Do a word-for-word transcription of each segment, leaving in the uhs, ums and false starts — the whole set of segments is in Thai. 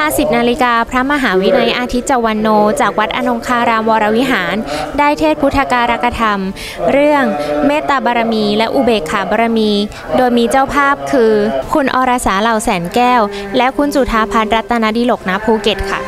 สิบนาฬิกาพระมหาวินัยอาทิตย์จวันโนจากวัดอนงคารามวรวิหารได้เทศพุทธการกธรรมเรื่องเมตตาบารมีและอุเบกขาบารมีโดยมีเจ้าภาพคือคุณอรสาเหล่าแสนแก้วและคุณจุฑาพันธ์รัตนดิลกณภูเก็ตค่ะ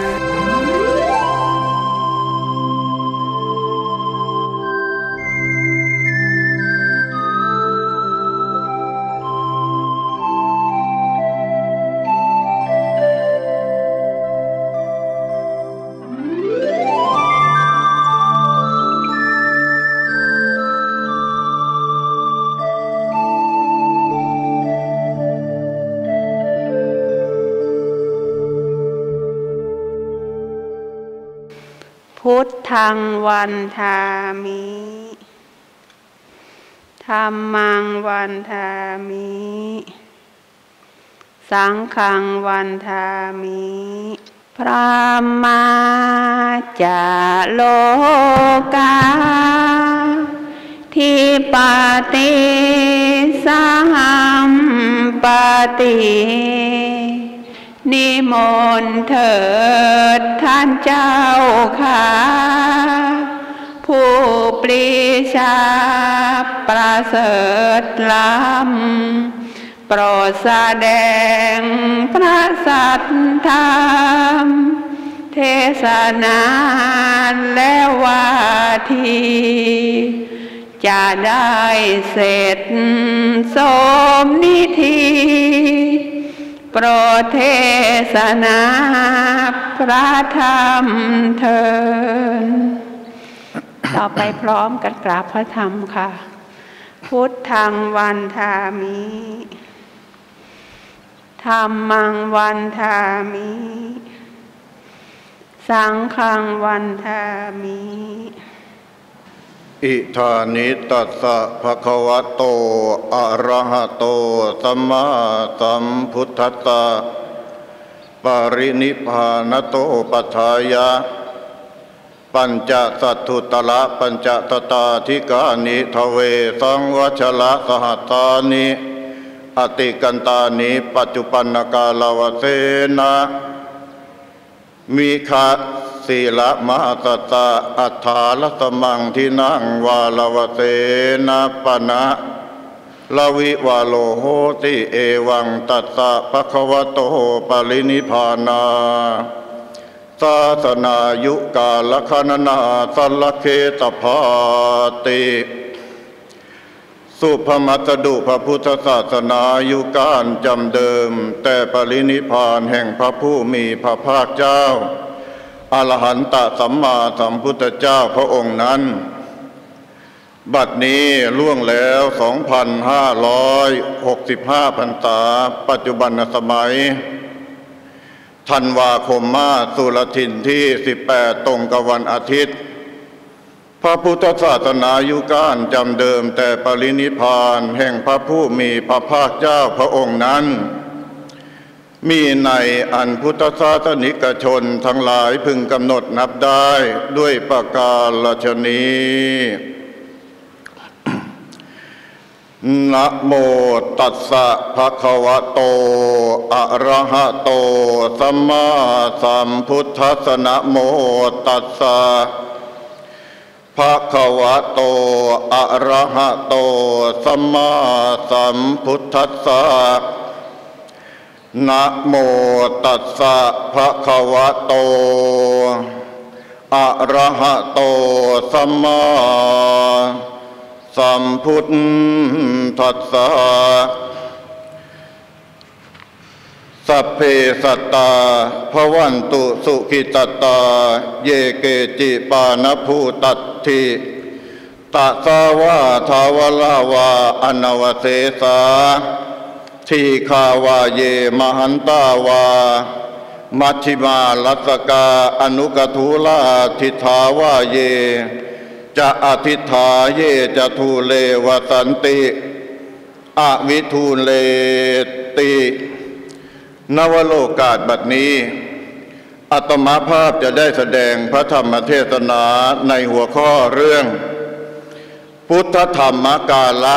พุทธังวันทามิธัมมังวันทามิสังฆังวันทามิพระมาจาโลกาทิปติสัมปตินิมนต์เถิดท่านเจ้าค่ะผู้ปรีชาประเสริฐล้ำโปรดแสดงพระสัทธรรมเทศนาและวาทีจะได้เสร็จสมนิธีโปรดเทศนาพระธรรมเถิดต่อไปพร้อมกันกราบพระธรรมค่ะพุทธังวันทามิธัมมังวันทามิสังฆังวันทามิอิธานิตัสสะภะคะวะโตอะระหะโตสัมมาสัมพุทธัสสะปรินิพพานโตปัฏฐายะปัญจสัตถุตละปัญจตตาธิกานิทเวสังวัชละสหัตตานิอติกันตานิปัจจุปันนกาลวเสนะมีคะศีละมหาสัตตะอัฏฐาลสมังที่นั่งวาลวเสนะปะนะลวิวาโลโหติเอวังตัสสะภะคะวะโตปรินิพพานาศาสนายุกาลคณนาสัลลเคตภาติสุภมัตดุพระพุทธศาสนายุการจำเดิมแต่ปรินิพพานแห่งพระผู้มีพระภาคเจ้าอรหันตสัมมาสัมพุทธเจ้าพระองค์นั้นบัดนี้ล่วงแล้ว สองพันห้าร้อยหกสิบห้า พรรษาปัจจุบันสมัยธันวาคมมาสุรทินที่สิบแปดตรงกับวันอาทิตย์พระพุทธศาสนายุการจำเดิมแต่ปรินิพพานแห่งพระผู้มีพระภาคเจ้าพระองค์นั้นมีในอันพุทธศาสนิกชนทั้งหลายพึงกำหนดนับได้ด้วยประการฉนี้นะโมตัสสะภะคะวะโตอะระหะโตสัมมาสัมพุทธัสสะนะโมตัสสะภะคะวะโตอะระหะโตสัมมาสัมพุทธัสสะนะโมตัสสะภะคะวะโตอะระหะโตสัมมาสัมพุทธัสสะสัพเพสัตตาภวันตุสุขิตตาเยเกจิปานภูตัตถิตะสาวาทาวลาวาอนวเสสาทีฆาวาเยมหันตาวามัชฌิมาลัสสกาอนุกทูลาทิฏฐาวาเยจะอทิฏฐาเยจะทูเลวสันติอวิทูเลตินวโลกาสบัดนี้อาตมาภาพจะได้แสดงพระธรรมเทศนาในหัวข้อเรื่องพุทธธรรมกาละ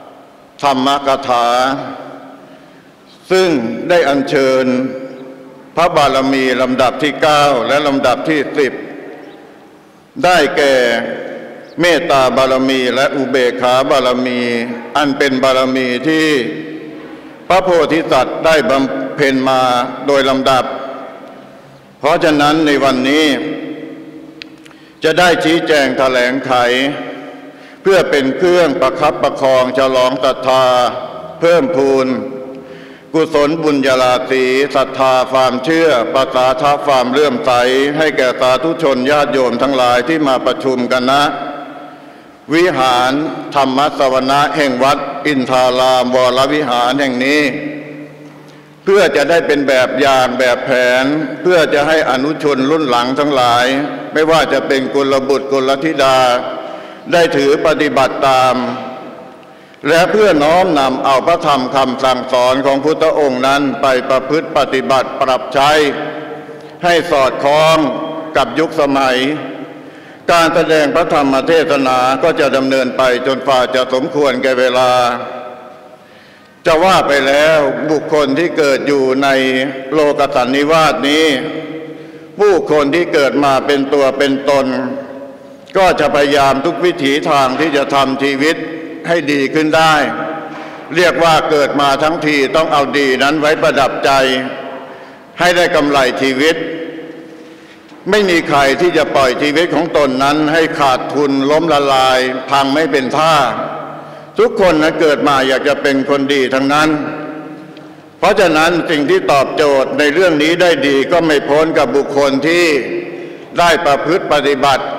ธรรมกถาซึ่งได้อัญเชิญพระบารมีลำดับที่เก้าและลำดับที่สิบได้แก่เมตตาบารมีและอุเบกขาบารมีอันเป็นบารมีที่พระโพธิสัตว์ได้บำเพ็ญมาโดยลำดับเพราะฉะนั้นในวันนี้จะได้ชี้แจงแถลงไขเพื่อเป็นเครื่องประคับประคองฉลองศรัทธาเพิ่มพูนกุศลบุญญาราศีศรัทธาความเชื่อประสาทะความเลื่อมใสให้แก่สาธุชนญาติโยมทั้งหลายที่มาประชุมกันณวิหารธรรมสวนะแห่งวัดอินทารามวรวิหารแห่งนี้เพื่อจะได้เป็นแบบอย่างแบบแผนเพื่อจะให้อนุชนรุ่นหลังทั้งหลายไม่ว่าจะเป็นกุลบุตรกุลธิดาได้ถือปฏิบัติตามและเพื่อน้อมนำเอาพระธรรมคำสั่งสอนของพุทธองค์นั้นไปประพฤติปฏิบัติปรับใช้ให้สอดคล้องกับยุคสมัยการแสดงพระธรรมเทศนาก็จะดำเนินไปจนฝ่าจะสมควรแก่เวลาจะว่าไปแล้วบุคคลที่เกิดอยู่ในโลกสันนิวาสนี้ผู้คนที่เกิดมาเป็นตัวเป็นตนก็จะพยายามทุกวิถีทางที่จะทำชีวิตให้ดีขึ้นได้เรียกว่าเกิดมาทั้งทีต้องเอาดีนั้นไว้ประดับใจให้ได้กำไรชีวิตไม่มีใครที่จะปล่อยชีวิตของตนนั้นให้ขาดทุนล้มละลายพังไม่เป็นท่าทุกคนนะเกิดมาอยากจะเป็นคนดีทั้งนั้นเพราะฉะนั้นสิ่งที่ตอบโจทย์ในเรื่องนี้ได้ดีก็ไม่พ้นกับบุคคลที่ได้ประพฤติปฏิบัติ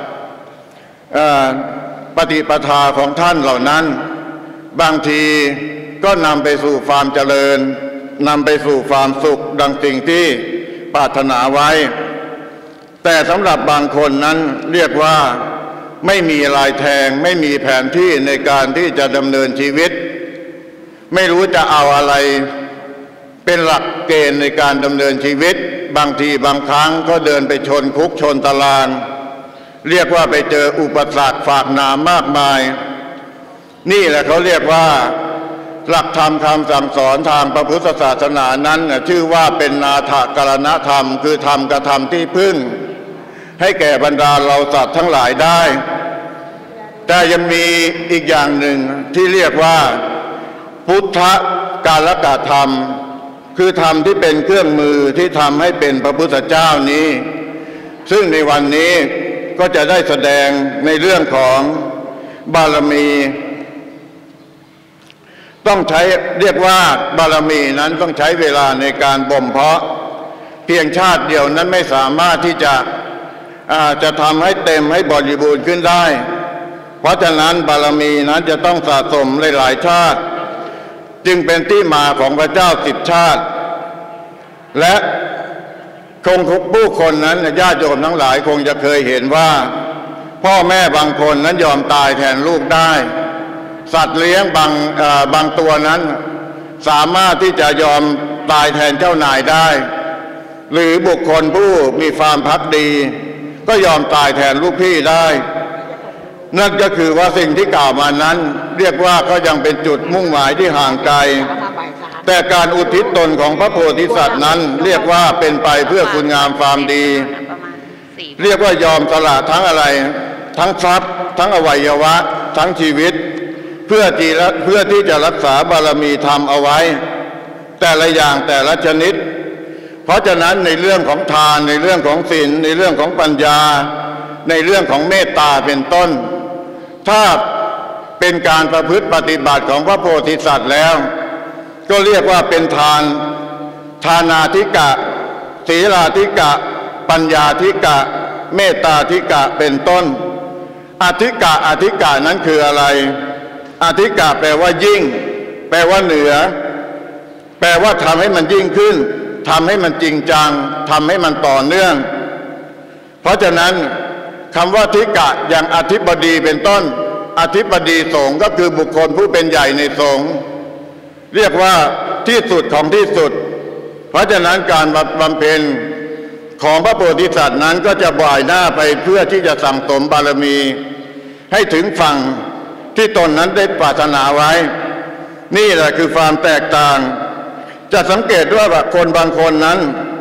ปฏิปทาของท่านเหล่านั้นบางทีก็นำไปสู่ความเจริญนำไปสู่ความสุขดังสิ่งที่ปรารถนาไว้แต่สำหรับบางคนนั้นเรียกว่าไม่มีลายแทงไม่มีแผนที่ในการที่จะดำเนินชีวิตไม่รู้จะเอาอะไรเป็นหลักเกณฑ์ในการดำเนินชีวิตบางทีบางครั้งก็เดินไปชนคุกชนตารางเรียกว่าไปเจออุปสรรคฝากหนามมากมายนี่แหละเขาเรียกว่าหลักธรรมคำสั่งสอนทางพระพุทธศาสนานั้นชื่อว่าเป็นนาถกรณธรรมคือธรรมกระทำที่พึ่งให้แก่บรรดาเราสัตว์ทั้งหลายได้แต่ยังมีอีกอย่างหนึ่งที่เรียกว่าพุทธกาลกธรรมคือธรรมที่เป็นเครื่องมือที่ทำให้เป็นพระพุทธเจ้านี้ซึ่งในวันนี้ก็จะได้แสดงในเรื่องของบารมีต้องใช้เรียกว่าบารมีนั้นต้องใช้เวลาในการบ่มเพาะเพียงชาติเดียวนั้นไม่สามารถที่จะจะทำให้เต็มให้บริบูรณ์ขึ้นได้เพราะฉะนั้นบารมีนั้นจะต้องสะสมหลายๆชาติจึงเป็นที่มาของพระเจ้าสิบชาติและคงผู้คนนั้นญาติโยมทั้งหลายคงจะเคยเห็นว่าพ่อแม่บางคนนั้นยอมตายแทนลูกได้สัตว์เลี้ยงบางบางตัวนั้นสามารถที่จะยอมตายแทนเจ้านายได้หรือบุคคลผู้มีความภักดีก็ยอมตายแทนลูกพี่ได้นั่นก็คือว่าสิ่งที่กล่าวมานั้นเรียกว่าก็ยังเป็นจุดมุ่งหมายที่ห่างไกลแต่การอุทิศตนของพระโพธิสัตว์นั้นเรียกว่าเป็นไปเพื่อคุณงามความดีเรียกว่ายอมสละทั้งอะไรทั้งทรัพย์ทั้งอวัยวะทั้งชีวิตเพื่อที่เพื่อที่จะรักษาบารมีธรรมเอาไว้แต่ละอย่างแต่ละชนิดเพราะฉะนั้นในเรื่องของทานในเรื่องของศีลในเรื่องของปัญญาในเรื่องของเมตตาเป็นต้นถ้าเป็นการประพฤติปฏิบัติของพระโพธิสัตว์แล้วก็เรียกว่าเป็นทานทานาธิกะศีลาธิกะปัญญาธิกะเมตตาธิกะเป็นต้นอธิกะอธิกะนั้นคืออะไรอธิกะแปลว่ายิ่งแปลว่าเหนือแปลว่าทำให้มันยิ่งขึ้นทำให้มันจริงจังทำให้มันต่อเนื่องเพราะฉะนั้นคำว่าธิกะอย่างอธิบดีเป็นต้นอธิบดีสงฆ์ก็คือบุคคลผู้เป็นใหญ่ในสงฆ์เรียกว่าที่สุดของที่สุดเพราะฉะนั้นการบำเพ็ญของพระโพธิสัตว์นั้นก็จะบ่ายหน้าไปเพื่อที่จะสั่งสมบารมีให้ถึงฝั่งที่ตนนั้นได้ปรารถนาไว้นี่แหละคือความแตกต่างจะสังเกตว่าคนบางคนนั้น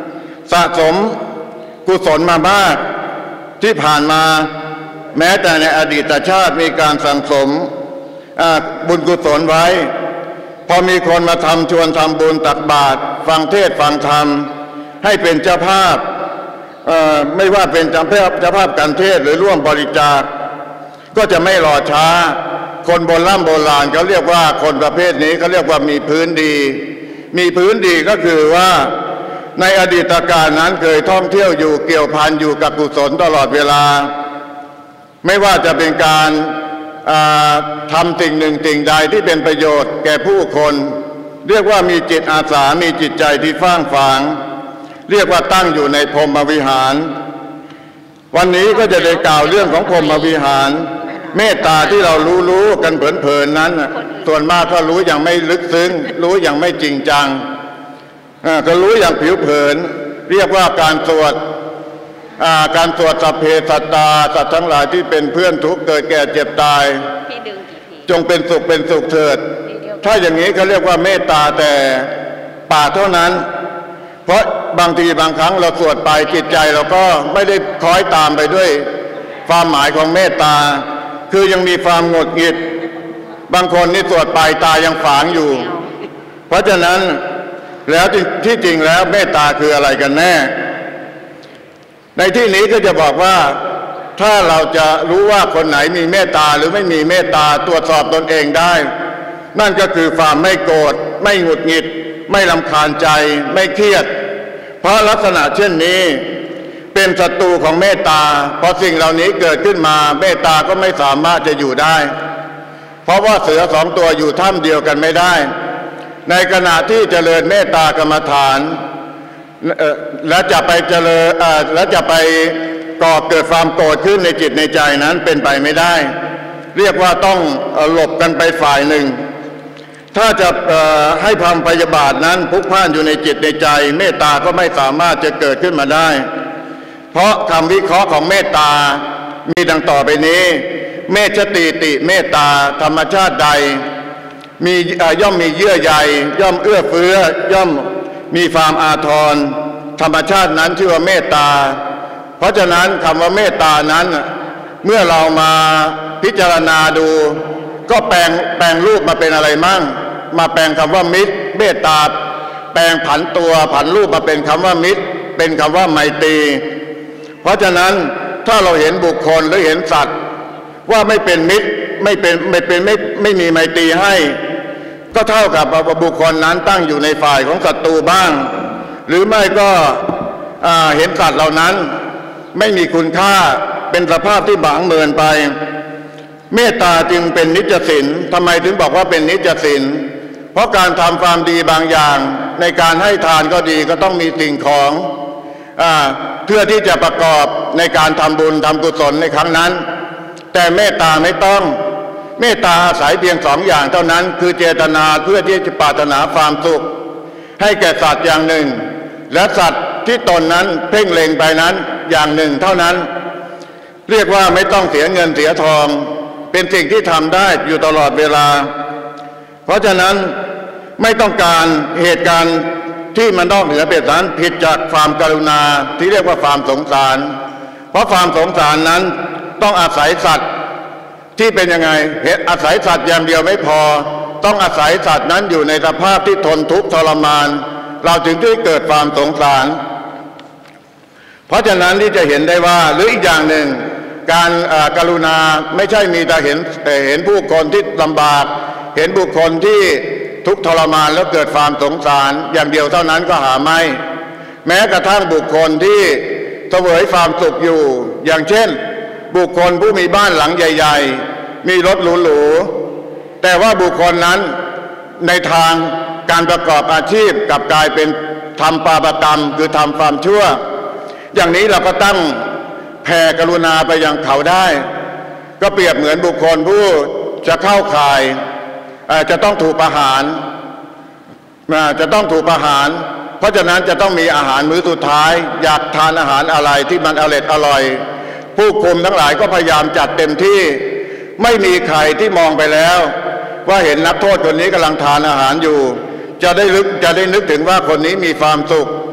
สะสมกุศลมามากที่ผ่านมาแม้แต่ในอดีตชาติมีการสั่งสมบุญกุศลไว้พอมีคนมาทำชวนทำบุญตักบาตรฟังเทศน์ฟังธรรมให้เป็นเจ้าภาพไม่ว่าเป็นเจ้าภาพเจ้าภาพการเทศน์หรือร่วมบริจาคก็จะไม่รอช้าคนโบราณโบราณเขาเรียกว่าคนประเภทนี้เขาเรียกว่ามีพื้นดีมีพื้นดีก็คือว่าในอดีตการนั้นเคยท่องเที่ยวอยู่เกี่ยวพันอยู่กับกุศลตลอดเวลาไม่ว่าจะเป็นการทำสิ่งหนึ่งสิ่งใดที่เป็นประโยชน์แก่ผู้คนเรียกว่ามีจิตอาสามีจิตใจที่ฟ้างฝางเรียกว่าตั้งอยู่ในพรหมวิหารวันนี้ก็จะได้กล่าวเรื่องของพรหมวิหารเมตตาที่เรารู้รู้กันเผินๆนั้นส่วนมากก็รู้อย่างไม่ลึกซึ้งรู้อย่างไม่จริงจังก็รู้อย่างผิวเผินเรียกว่าการสวดการสวดสัพเพสัตตาสัตว์ทั้งหลายที่เป็นเพื่อนทุกข์เกิดแก่เจ็บตายจงเป็นสุขเป็นสุขเถิดถ้าอย่างนี้เขาเรียกว่าเมตตาแต่ปากเท่านั้นเพราะบางทีบางครั้งเราสวดไปจิตใจเราก็ไม่ได้คล้อยตามไปด้วยความหมายของเมตตาคือยังมีความหงุดหงิดบางคนนี่สวดไปตายังฝางอยู่เพราะฉะนั้นแล้วที่จริงแล้วเมตตาคืออะไรกันแน่ในที่นี้ก็จะบอกว่าถ้าเราจะรู้ว่าคนไหนมีเมตตาหรือไม่มีเมตตาตรวจสอบตนเองได้นั่นก็คือความไม่โกรธไม่หงุดหงิดไม่รำคาญใจไม่เครียดเพราะลักษณะเช่นนี้เป็นศัตรูของเมตตาพอสิ่งเหล่านี้เกิดขึ้นมาเมตตาก็ไม่สามารถจะอยู่ได้เพราะว่าเสือสองตัวอยู่ถ้ำเดียวกันไม่ได้ในขณะที่เจริญเมตตากรรมฐานแล้วจะไปเจริญแล้วจะไปก่อเกิดความโกรธขึ้นในจิตในใจนั้นเป็นไปไม่ได้เรียกว่าต้องหลบกันไปฝ่ายหนึ่งถ้าจะให้ความพยาบาทนั้นพุกพ่านอยู่ในจิตในใจเมตตาก็ไม่สามารถจะเกิดขึ้นมาได้เพราะคำวิเคราะห์ของเมตตามีดังต่อไปนี้เมตติติเมตตาธรรมชาติใดมีย่อมมีเยื่อใยย่อมเอื้อเฟื้อย่อมมีความอาทรธรรมชาตินั้นชื่อว่าเมตตาเพราะฉะนั้นคำว่าเมตตานั้นเมื่อเรามาพิจารณาดูก็แปลงแปลงรูปมาเป็นอะไรมั่งมาแปลงคำว่ามิตรเมตตาแปลงผันตัวผันรูปมาเป็นคำว่ามิตรเป็นคำว่าไมตรีเพราะฉะนั้นถ้าเราเห็นบุคคลหรือเห็นสัตว์ว่าไม่เป็นมิตรไม่เป็นไม่เป็นไม่ไม่มีไมตรีให้ก็เท่ากับบุคคลนั้นตั้งอยู่ในฝ่ายของศัตรูบ้างหรือไม่ก็เห็นสัตว์เหล่านั้นไม่มีคุณค่าเป็นสภาพที่บางเมินไปเมตตาจึงเป็นนิจศีลทำไมถึงบอกว่าเป็นนิจศีลเพราะการทำความดีบางอย่างในการให้ทานก็ดีก็ต้องมีสิ่งของเพื่อที่จะประกอบในการทำบุญทำกุศลในครั้งนั้นแต่เมตตาไม่ต้องเมตตาอาศัยเพียงสองอย่างเท่านั้นคือเจตนาเพื่อที่จะปรารถนาความสุขให้แก่สัตว์อย่างหนึ่งและสัตว์ที่ตนนั้นเพ่งเล็งไปนั้นอย่างหนึ่งเท่านั้นเรียกว่าไม่ต้องเสียเงินเสียทองเป็นสิ่งที่ทำได้อยู่ตลอดเวลาเพราะฉะนั้นไม่ต้องการเหตุการณ์ที่มันนอกเหนือเป็นนั้นผิดจากความกรุณาที่เรียกว่าความสงสารเพราะความสงสารนั้นต้องอาศัยสัตว์ที่เป็นยังไงเหตุอาศัยสัตว์อย่างเดียวไม่พอต้องอาศัยสัตว์นั้นอยู่ในสภาพที่ทนทุกข์ทรมานเราถึงได้เกิดความสงสารเพราะฉะนั้นที่จะเห็นได้ว่าหรืออีกอย่างหนึ่งการกรุณาไม่ใช่มีแต่เห็นแต่เห็นผู้คนที่ลำบากเห็นบุคคลที่ทุกข์ทรมานแล้วเกิดความสงสารอย่างเดียวเท่านั้นก็หาไม่แม้กระทั่งบุคคลที่เสวยความสุขอยู่อย่างเช่นบุคคลผู้มีบ้านหลังใหญ่ๆมีรถหรูๆแต่ว่าบุคคลนั้นในทางการประกอบอาชีพกลับกลายเป็นทำปาปกรรมคือทำความชั่วอย่างนี้เราก็ตั้งแผ่กรุณาไปยังเขาได้ก็เปรียบเหมือนบุคคลผู้จะเข้าข่ายจะต้องถูกประหารจะต้องถูกประหารเพราะฉะนั้นจะต้องมีอาหารมื้อสุดท้ายอยากทานอาหารอะไรที่มันอร่อยอร่อยผู้คุมทั้งหลายก็พยายามจัดเต็มที่ไม่มีใครที่มองไปแล้วว่าเห็นนักโทษคนนี้กำลังทานอาหารอยู่จะได้นึกจะได้นึกถึงว่าคนนี้มีความสุข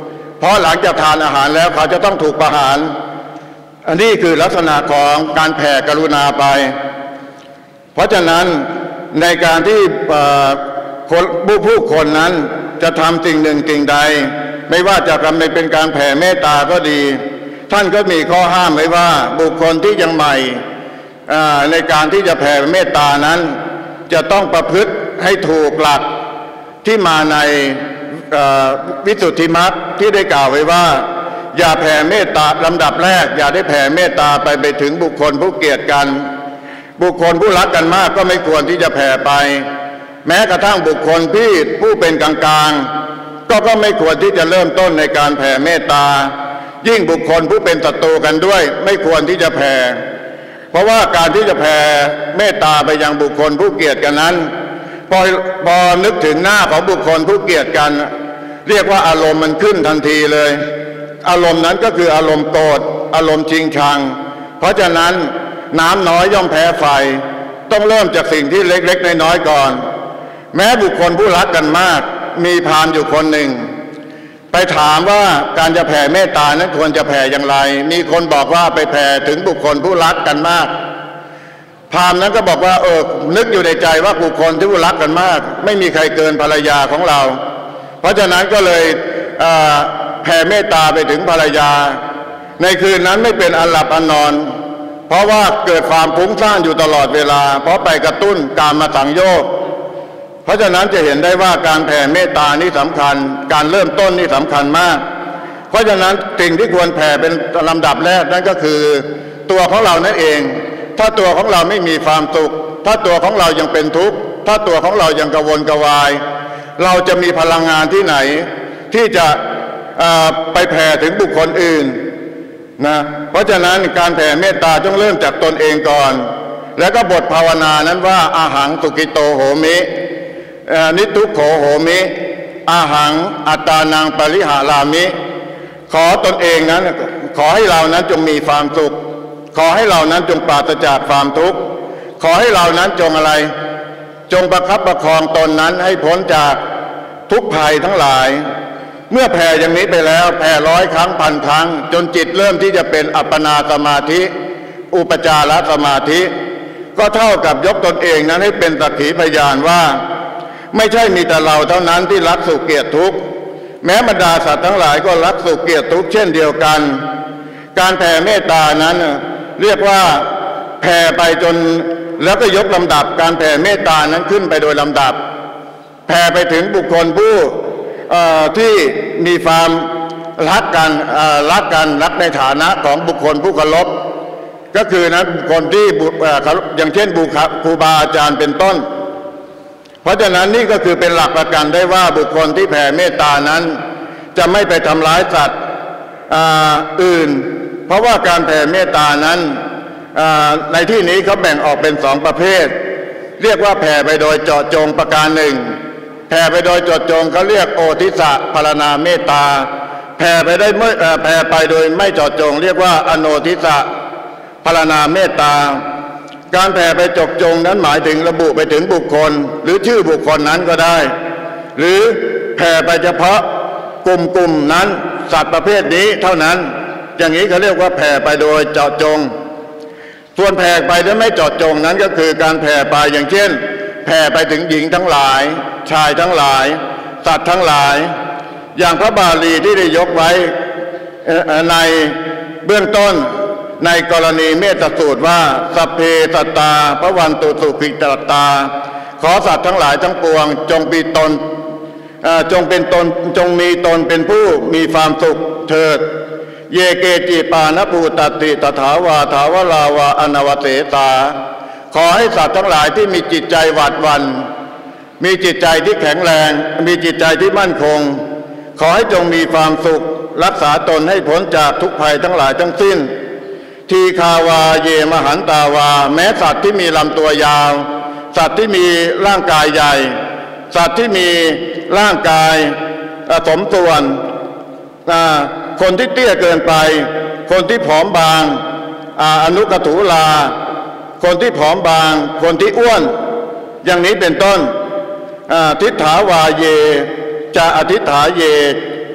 เพราะหลังจากทานอาหารแล้วเขาจะต้องถูกประหารอันนี้คือลักษณะของการแผ่กรุณาไปเพราะฉะนั้นในการที่ผู้ผู้คนนั้นจะทำสิ่งหนึ่งสิ่งใดไม่ว่าจะทำเป็นการแผ่เมตตาก็ดีท่านก็มีข้อห้ามไว้ว่าบุคคลที่ยังใหม่ในการที่จะแผ่เมตตานั้นจะต้องประพฤติให้ถูกหลักที่มาในวิสุทธิมรรคที่ได้กล่าวไว้ว่าอย่าแผ่เมตตาลำดับแรกอย่าได้แผ่เมตตาไปไปถึงบุคคลผู้เกลียดกันบุคคลผู้รักกันมากก็ไม่ควรที่จะแผ่ไปแม้กระทั่งบุคคลที่ผู้เป็นกลางๆก็ก็ไม่ควรที่จะเริ่มต้นในการแผ่เมตตายิ่งบุคคลผู้เป็นศัตรูกันด้วยไม่ควรที่จะแผ่เพราะว่าการที่จะแผ่เมตตาไปยังบุคคลผู้เกลียดกันนั้นพอพอนึกถึงหน้าของบุคคลผู้เกลียดกันเรียกว่าอารมณ์มันขึ้นทันทีเลยอารมณ์นั้นก็คืออารมณ์โกรธอารมณ์ชิงชังเพราะฉะนั้นน้ำน้อยย่อมแพ้ไฟต้องเริ่มจากสิ่งที่เล็กๆน้อยๆก่อนแม้บุคคลผู้รักกันมากมีพราหมณ์อยู่คนหนึ่งไปถามว่าการจะแผ่เมตตานั้นควรจะแผ่อย่างไรมีคนบอกว่าไปแผ่ถึงบุคคลผู้รักกันมากพราหมณ์นั้นก็บอกว่าเออนึกอยู่ในใจว่าบุคคลที่ผู้รักกันมากไม่มีใครเกินภรรยาของเราเพราะฉะนั้นก็เลยแผ่เมตตาไปถึงภรรยาในคืนนั้นไม่เป็นอันหลับอันนอนเพราะว่าเกิดความฟุ้งซ่านอยู่ตลอดเวลาเพราะไปกระตุ้นกามสังโยชน์เพราะฉะนั้นจะเห็นได้ว่าการแผ่เมตตานี่สำคัญการเริ่มต้นนี่สำคัญมากเพราะฉะนั้นสิ่งที่ควรแผ่เป็นลำดับแรกนั่นก็คือตัวของเรานั่นเองถ้าตัวของเราไม่มีความสุขถ้าตัวของเรายังเป็นทุกข์ถ้าตัวของเรายังกระวนกระวายเราจะมีพลังงานที่ไหนที่จะไปแผ่ถึงบุคคลอื่นนะเพราะฉะนั้นการแผ่เมตตาต้องเริ่มจากตนเองก่อนแล้วก็บทภาวนานั้นว่าอาหังสุกิโตโหมินิทุกโขโหมิอาหังอัตตานังปริหารามิขอตนเองนั้นขอให้เรานั้นจงมีความสุขขอให้เรานั้นจงปราศจากความทุกข์ขอให้เรานั้นจงอะไรจงประคับประคองตนนั้นให้พ้นจากทุกภัยทั้งหลายเมื่อแผ่อย่างนี้ไปแล้วแผ่ร้อยครั้งพันครั้งจนจิตเริ่มที่จะเป็นอัปปนาสมาธิอุปจารสมาธิก็เท่ากับยกตนเองนั้นให้เป็นสักขีพยานว่าไม่ใช่มีแต่เราเท่านั้นที่รักสุขเกลียดทุกข์แม้บรรดาสัตว์ทั้งหลายก็รักสุขเกลียดทุกข์เช่นเดียวกันการแผ่เมตตานั้นเรียกว่าแผ่ไปจนแล้วก็ยกลำดับการแผ่เมตตานั้นขึ้นไปโดยลำดับแผ่ไปถึงบุคคลผู้ที่มีความรักกันรักกันรักในฐานะของบุคคลผู้เคารพก็คือนั้นบุคคลที่อย่างเช่นบุครูบาอาจารย์เป็นต้นเพราะฉะนั้นนี่ก็คือเป็นหลักประกันได้ว่าบุคคลที่แผ่เมตตานั้นจะไม่ไปทำร้ายสัตว์อื่นเพราะว่าการแผ่เมตตานั้นในที่นี้เขาแบ่งออกเป็นสองประเภทเรียกว่าแผ่ไปโดยเจาะจงประการหนึ่งแผ่ไปโดยเจาะจงเขาเรียกโอทิสะภารณาเมตตาแผ่ไปได้ไม่แผ่ไปโดยไม่เจาะจงเรียกว่าอโนทิสะภารณาเมตตาการแผ่ไปเจาะจงนั้นหมายถึงระบุไปถึงบุคคลหรือชื่อบุคคลนั้นก็ได้หรือแผ่ไปเฉพาะกลุ่มกลุ่มนั้นสัตว์ประเภทนี้เท่านั้นอย่างนี้เขาเรียกว่าแผ่ไปโดยเจาะจงส่วนแผ่ไปโดยไม่เจาะจงนั้นก็คือการแผ่ไปอย่างเช่นแผ่ไปถึงหญิงทั้งหลายชายทั้งหลายสัตว์ทั้งหลายอย่างพระบาลีที่ได้ยกไว้ในเบื้องต้นในกรณีเมตสูตรว่าสัพเพสัตตาพระวันตุสุขิตตาขอสัตว์ทั้งหลายทั้งปวงจงมีตนจงเป็นตนจงมีตนเป็นผู้มีความสุขเถิดเยเกจิปานภูตติตถาวาถาวราวาอนวเสตาขอให้สัตว์ทั้งหลายที่มีจิตใจหวาดหวั่นมีจิตใจที่แข็งแรงมีจิตใจที่มั่นคงขอให้จงมีความสุขรักษาตนให้พ้นจากทุกภัยทั้งหลายทั้งสิ้นทีคาวาเยมหันตาวาแม้สัตว์ที่มีลำตัวยาวสัตว์ที่มีร่างกายใหญ่สัตว์ที่มีร่างกายสมส่วนคนที่เตี้ยเกินไปคนที่ผอมบางอนุกถูลาคนที่ผอมบางคนที่อ้วนอย่างนี้เป็นต้นทิฏฐาวาเยจะอธิษฐาเย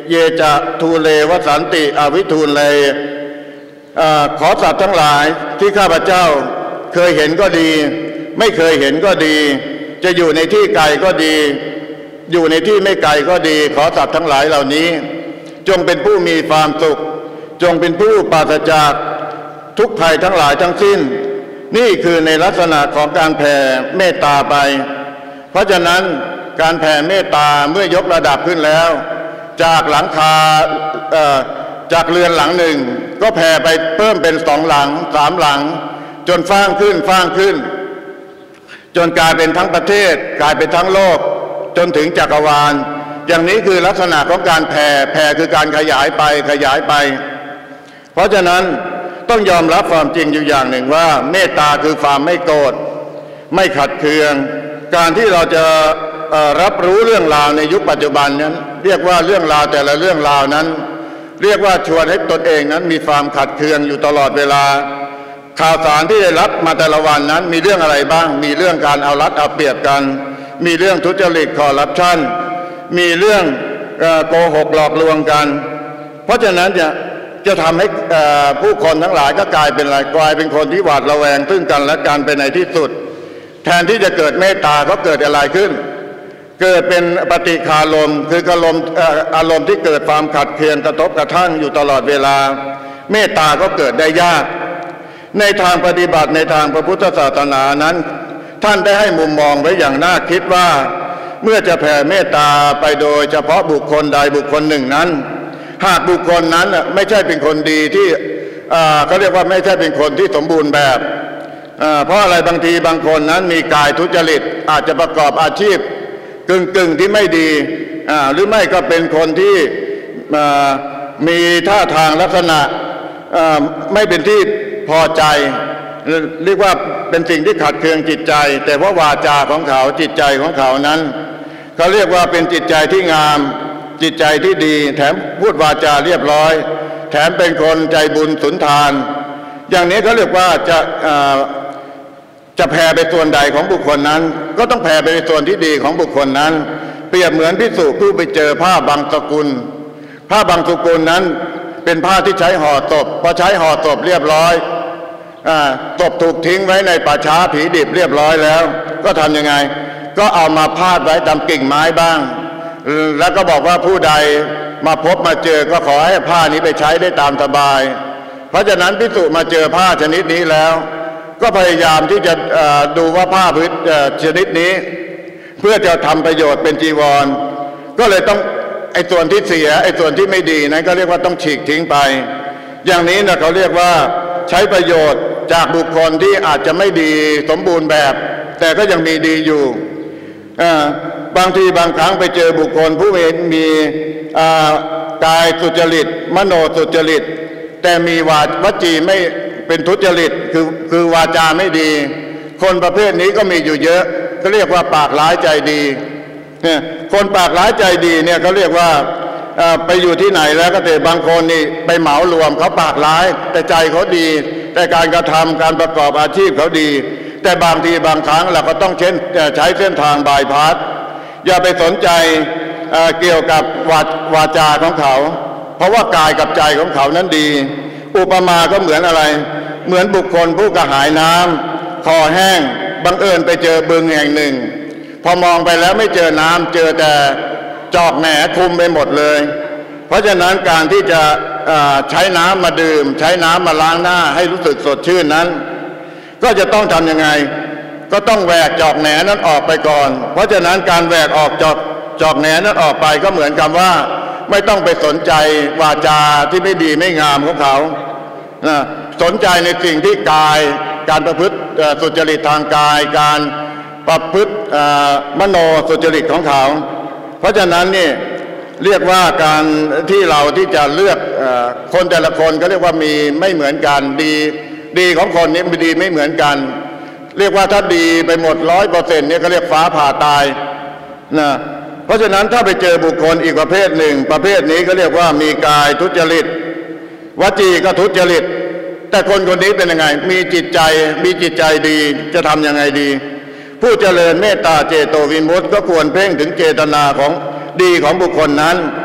เยจะทูเลวสันติอวิทูเลขอสัตว์ทั้งหลายที่ข้าพเจ้าเคยเห็นก็ดีไม่เคยเห็นก็ดีจะอยู่ในที่ไกลก็ดีอยู่ในที่ไม่ไกลก็ดีขอสัตว์ทั้งหลายเหล่านี้จงเป็นผู้มีความสุขจงเป็นผู้ปราศจากทุกภัยทั้งหลายทั้งสิ้นนี่คือในลักษณะของการแผ่เมตตาไปเพราะฉะนั้นการแผ่เมตตาเมื่อยกระดับขึ้นแล้วจากหลังคาจากเรือนหลังหนึ่งก็แผ่ไปเพิ่มเป็นสองหลังสามหลังจนฟ้างขึ้นฟ้างขึ้นจนกลายเป็นทั้งประเทศกลายเป็นทั้งโลกจนถึงจักรวาลอย่างนี้คือลักษณะของการแผ่แผ่คือการขยายไปขยายไปเพราะฉะนั้นต้องยอมรับความจริงอยู่อย่างหนึ่งว่าเมตตาคือความไม่โกรธไม่ขัดเคืองการที่เราจะรับรู้เรื่องราวในยุคปัจจุบันนั้นเรียกว่าเรื่องราวแต่ละเรื่องราวนั้นเรียกว่าชวนให้ตนเองนั้นมีความขัดเคืองอยู่ตลอดเวลาข่าวสารที่ได้รับมาแต่ละวันนั้นมีเรื่องอะไรบ้างมีเรื่องการเอารัดเอาเปรียบกันมีเรื่องทุจริตคอร์รัปชันมีเรื่องโกหกหลอกลวงกันเพราะฉะนั้นจะจะทำให้ผู้คนทั้งหลายก็กลายเป็นอะไรกลายเป็นคนที่หวาดระแวงซึ่งกันและกันไปในที่สุดแทนที่จะเกิดเมตตาก็เกิดอะไรขึ้นเกิดเป็นปฏิฆารมณ์คืออารมณ์อารมณ์ที่เกิดความขัดเคืองกระทบกระทั่งอยู่ตลอดเวลาเมตตาก็เกิดได้ยากในทางปฏิบัติในทางพระพุทธศาสนานั้นท่านได้ให้มุมมองไว้อย่างน่าคิดว่าเมื่อจะแผ่เมตตาไปโดยเฉพาะบุคคลใดบุคคลหนึ่งนั้นหากบุคคลนั้นไม่ใช่เป็นคนดีที่เขาเรียกว่าไม่ใช่เป็นคนที่สมบูรณ์แบบเพราะอะไรบางทีบางคนนั้นมีกายทุจริตอาจจะประกอบอาชีพกึ่งกึ่งที่ไม่ดีหรือไม่ก็เป็นคนที่มีท่าทางลักษณะไม่เป็นที่พอใจเรียกว่าเป็นสิ่งที่ขัดเคืองจิตใจแต่ว่าวาจาของเขาจิตใจของเขานั้นเขาเรียกว่าเป็นจิตใจที่งามจิตใจที่ดีแถมพูดวาจาเรียบร้อยแถมเป็นคนใจบุญสุนทานอย่างนี้เขาเรียกว่าจะจะแผ่ไปส่วนใดของบุคคลนั้นก็ต้องแผ่ไปในส่วนที่ดีของบุคคลนั้นเปรียบเหมือนภิกษุผู้ไปเจอผ้าบางสกุลผ้าบางสกุลนั้นเป็นผ้าที่ใช้ห่อศพพอใช้ห่อศพเรียบร้อยศพถูกทิ้งไว้ในป่าช้าผีดิบเรียบร้อยแล้วก็ทำยังไงก็เอามาพาดไว้ตามกิ่งไม้บ้างแล้วก็บอกว่าผู้ใดมาพบมาเจอก็ขอให้ผ้านี้ไปใช้ได้ตามสบายเพราะฉะนั้นภิกษุมาเจอผ้าชนิดนี้แล้วก็พยายามที่จะดูว่าผ้าพื้นชนิดนี้เพื่อจะทำประโยชน์เป็นจีวรก็เลยต้องไอ้ส่วนที่เสียไอ้ส่วนที่ไม่ดีนั้นก็เรียกว่าต้องฉีกทิ้งไปอย่างนี้นะเขาเรียกว่าใช้ประโยชน์จากบุคคลที่อาจจะไม่ดีสมบูรณ์แบบแต่ก็ยังมีดีอยู่บางทีบางครั้งไปเจอบุคคลผู้มีกายสุจริตมโนสุจริตแต่มีวาจาไม่เป็นทุจริตคือคือวาจาไม่ดีคนประเภทนี้ก็มีอยู่เยอะก็เรียกว่าปากร้ายใจดีเนี่ยคนปากร้ายใจดีเนี่ยเขาเรียกว่าไปอยู่ที่ไหนแล้วก็แต่บางคนนี่ไปเหมารวมเขาปากร้ายแต่ใจเขาดีแต่การกระทำการประกอบอาชีพเขาดีแต่บางทีบางครั้งเราก็ต้องเช่นใช้เส้นทางบายพาสอย่าไปสนใจเกี่ยวกับวาจาของเขาเพราะว่ากายกับใจของเขานั้นดีอุปมาก็เหมือนอะไรเหมือนบุคคลผู้กระหายน้ำคอแห้งบังเอิญไปเจอบึงแห่งหนึ่งพอมองไปแล้วไม่เจอน้ำเจอแต่จอกแหนคลุมไปหมดเลยเพราะฉะนั้นการที่จะใช้น้ำมาดื่มใช้น้ำมาล้างหน้าให้รู้สึกสดชื่นนั้นก็จะต้องทำยังไงก็ต้องแหวกจอกแหนนั้นออกไปก่อนเพราะฉะนั้นการแหวกออกจอกจอกแหนนั้นออกไปก็เหมือนกับว่าไม่ต้องไปสนใจวาจาที่ไม่ดีไม่งามของเขาสนใจในสิ่งที่กายการประพฤติสุจริตทางกายการประพฤติมโนสุจริตของเขาเพราะฉะนั้นนี่เรียกว่าการที่เราที่จะเลือกคนแต่ละคนก็เรียกว่ามีไม่เหมือนกันดีดีของคนนี้ดีไม่เหมือนกันเรียกว่าถ้าดีไปหมดร้อยเปอร์เซ็นต์เนี่ยก็เรียกฟ้าผ่าตายนะเพราะฉะนั้นถ้าไปเจอบุคคลอีกประเภทหนึ่งประเภทนี้ก็เรียกว่ามีกายทุจริตวจีก็ทุจริตแต่คนคนนี้เป็นยังไงมีจิตใจมีจิตใจดีจะทำยังไงดีผู้เจริญเมตตาเจโตวิมุตติก็ควรเพ่งถึงเจตนาของดีของบุคคลนั้น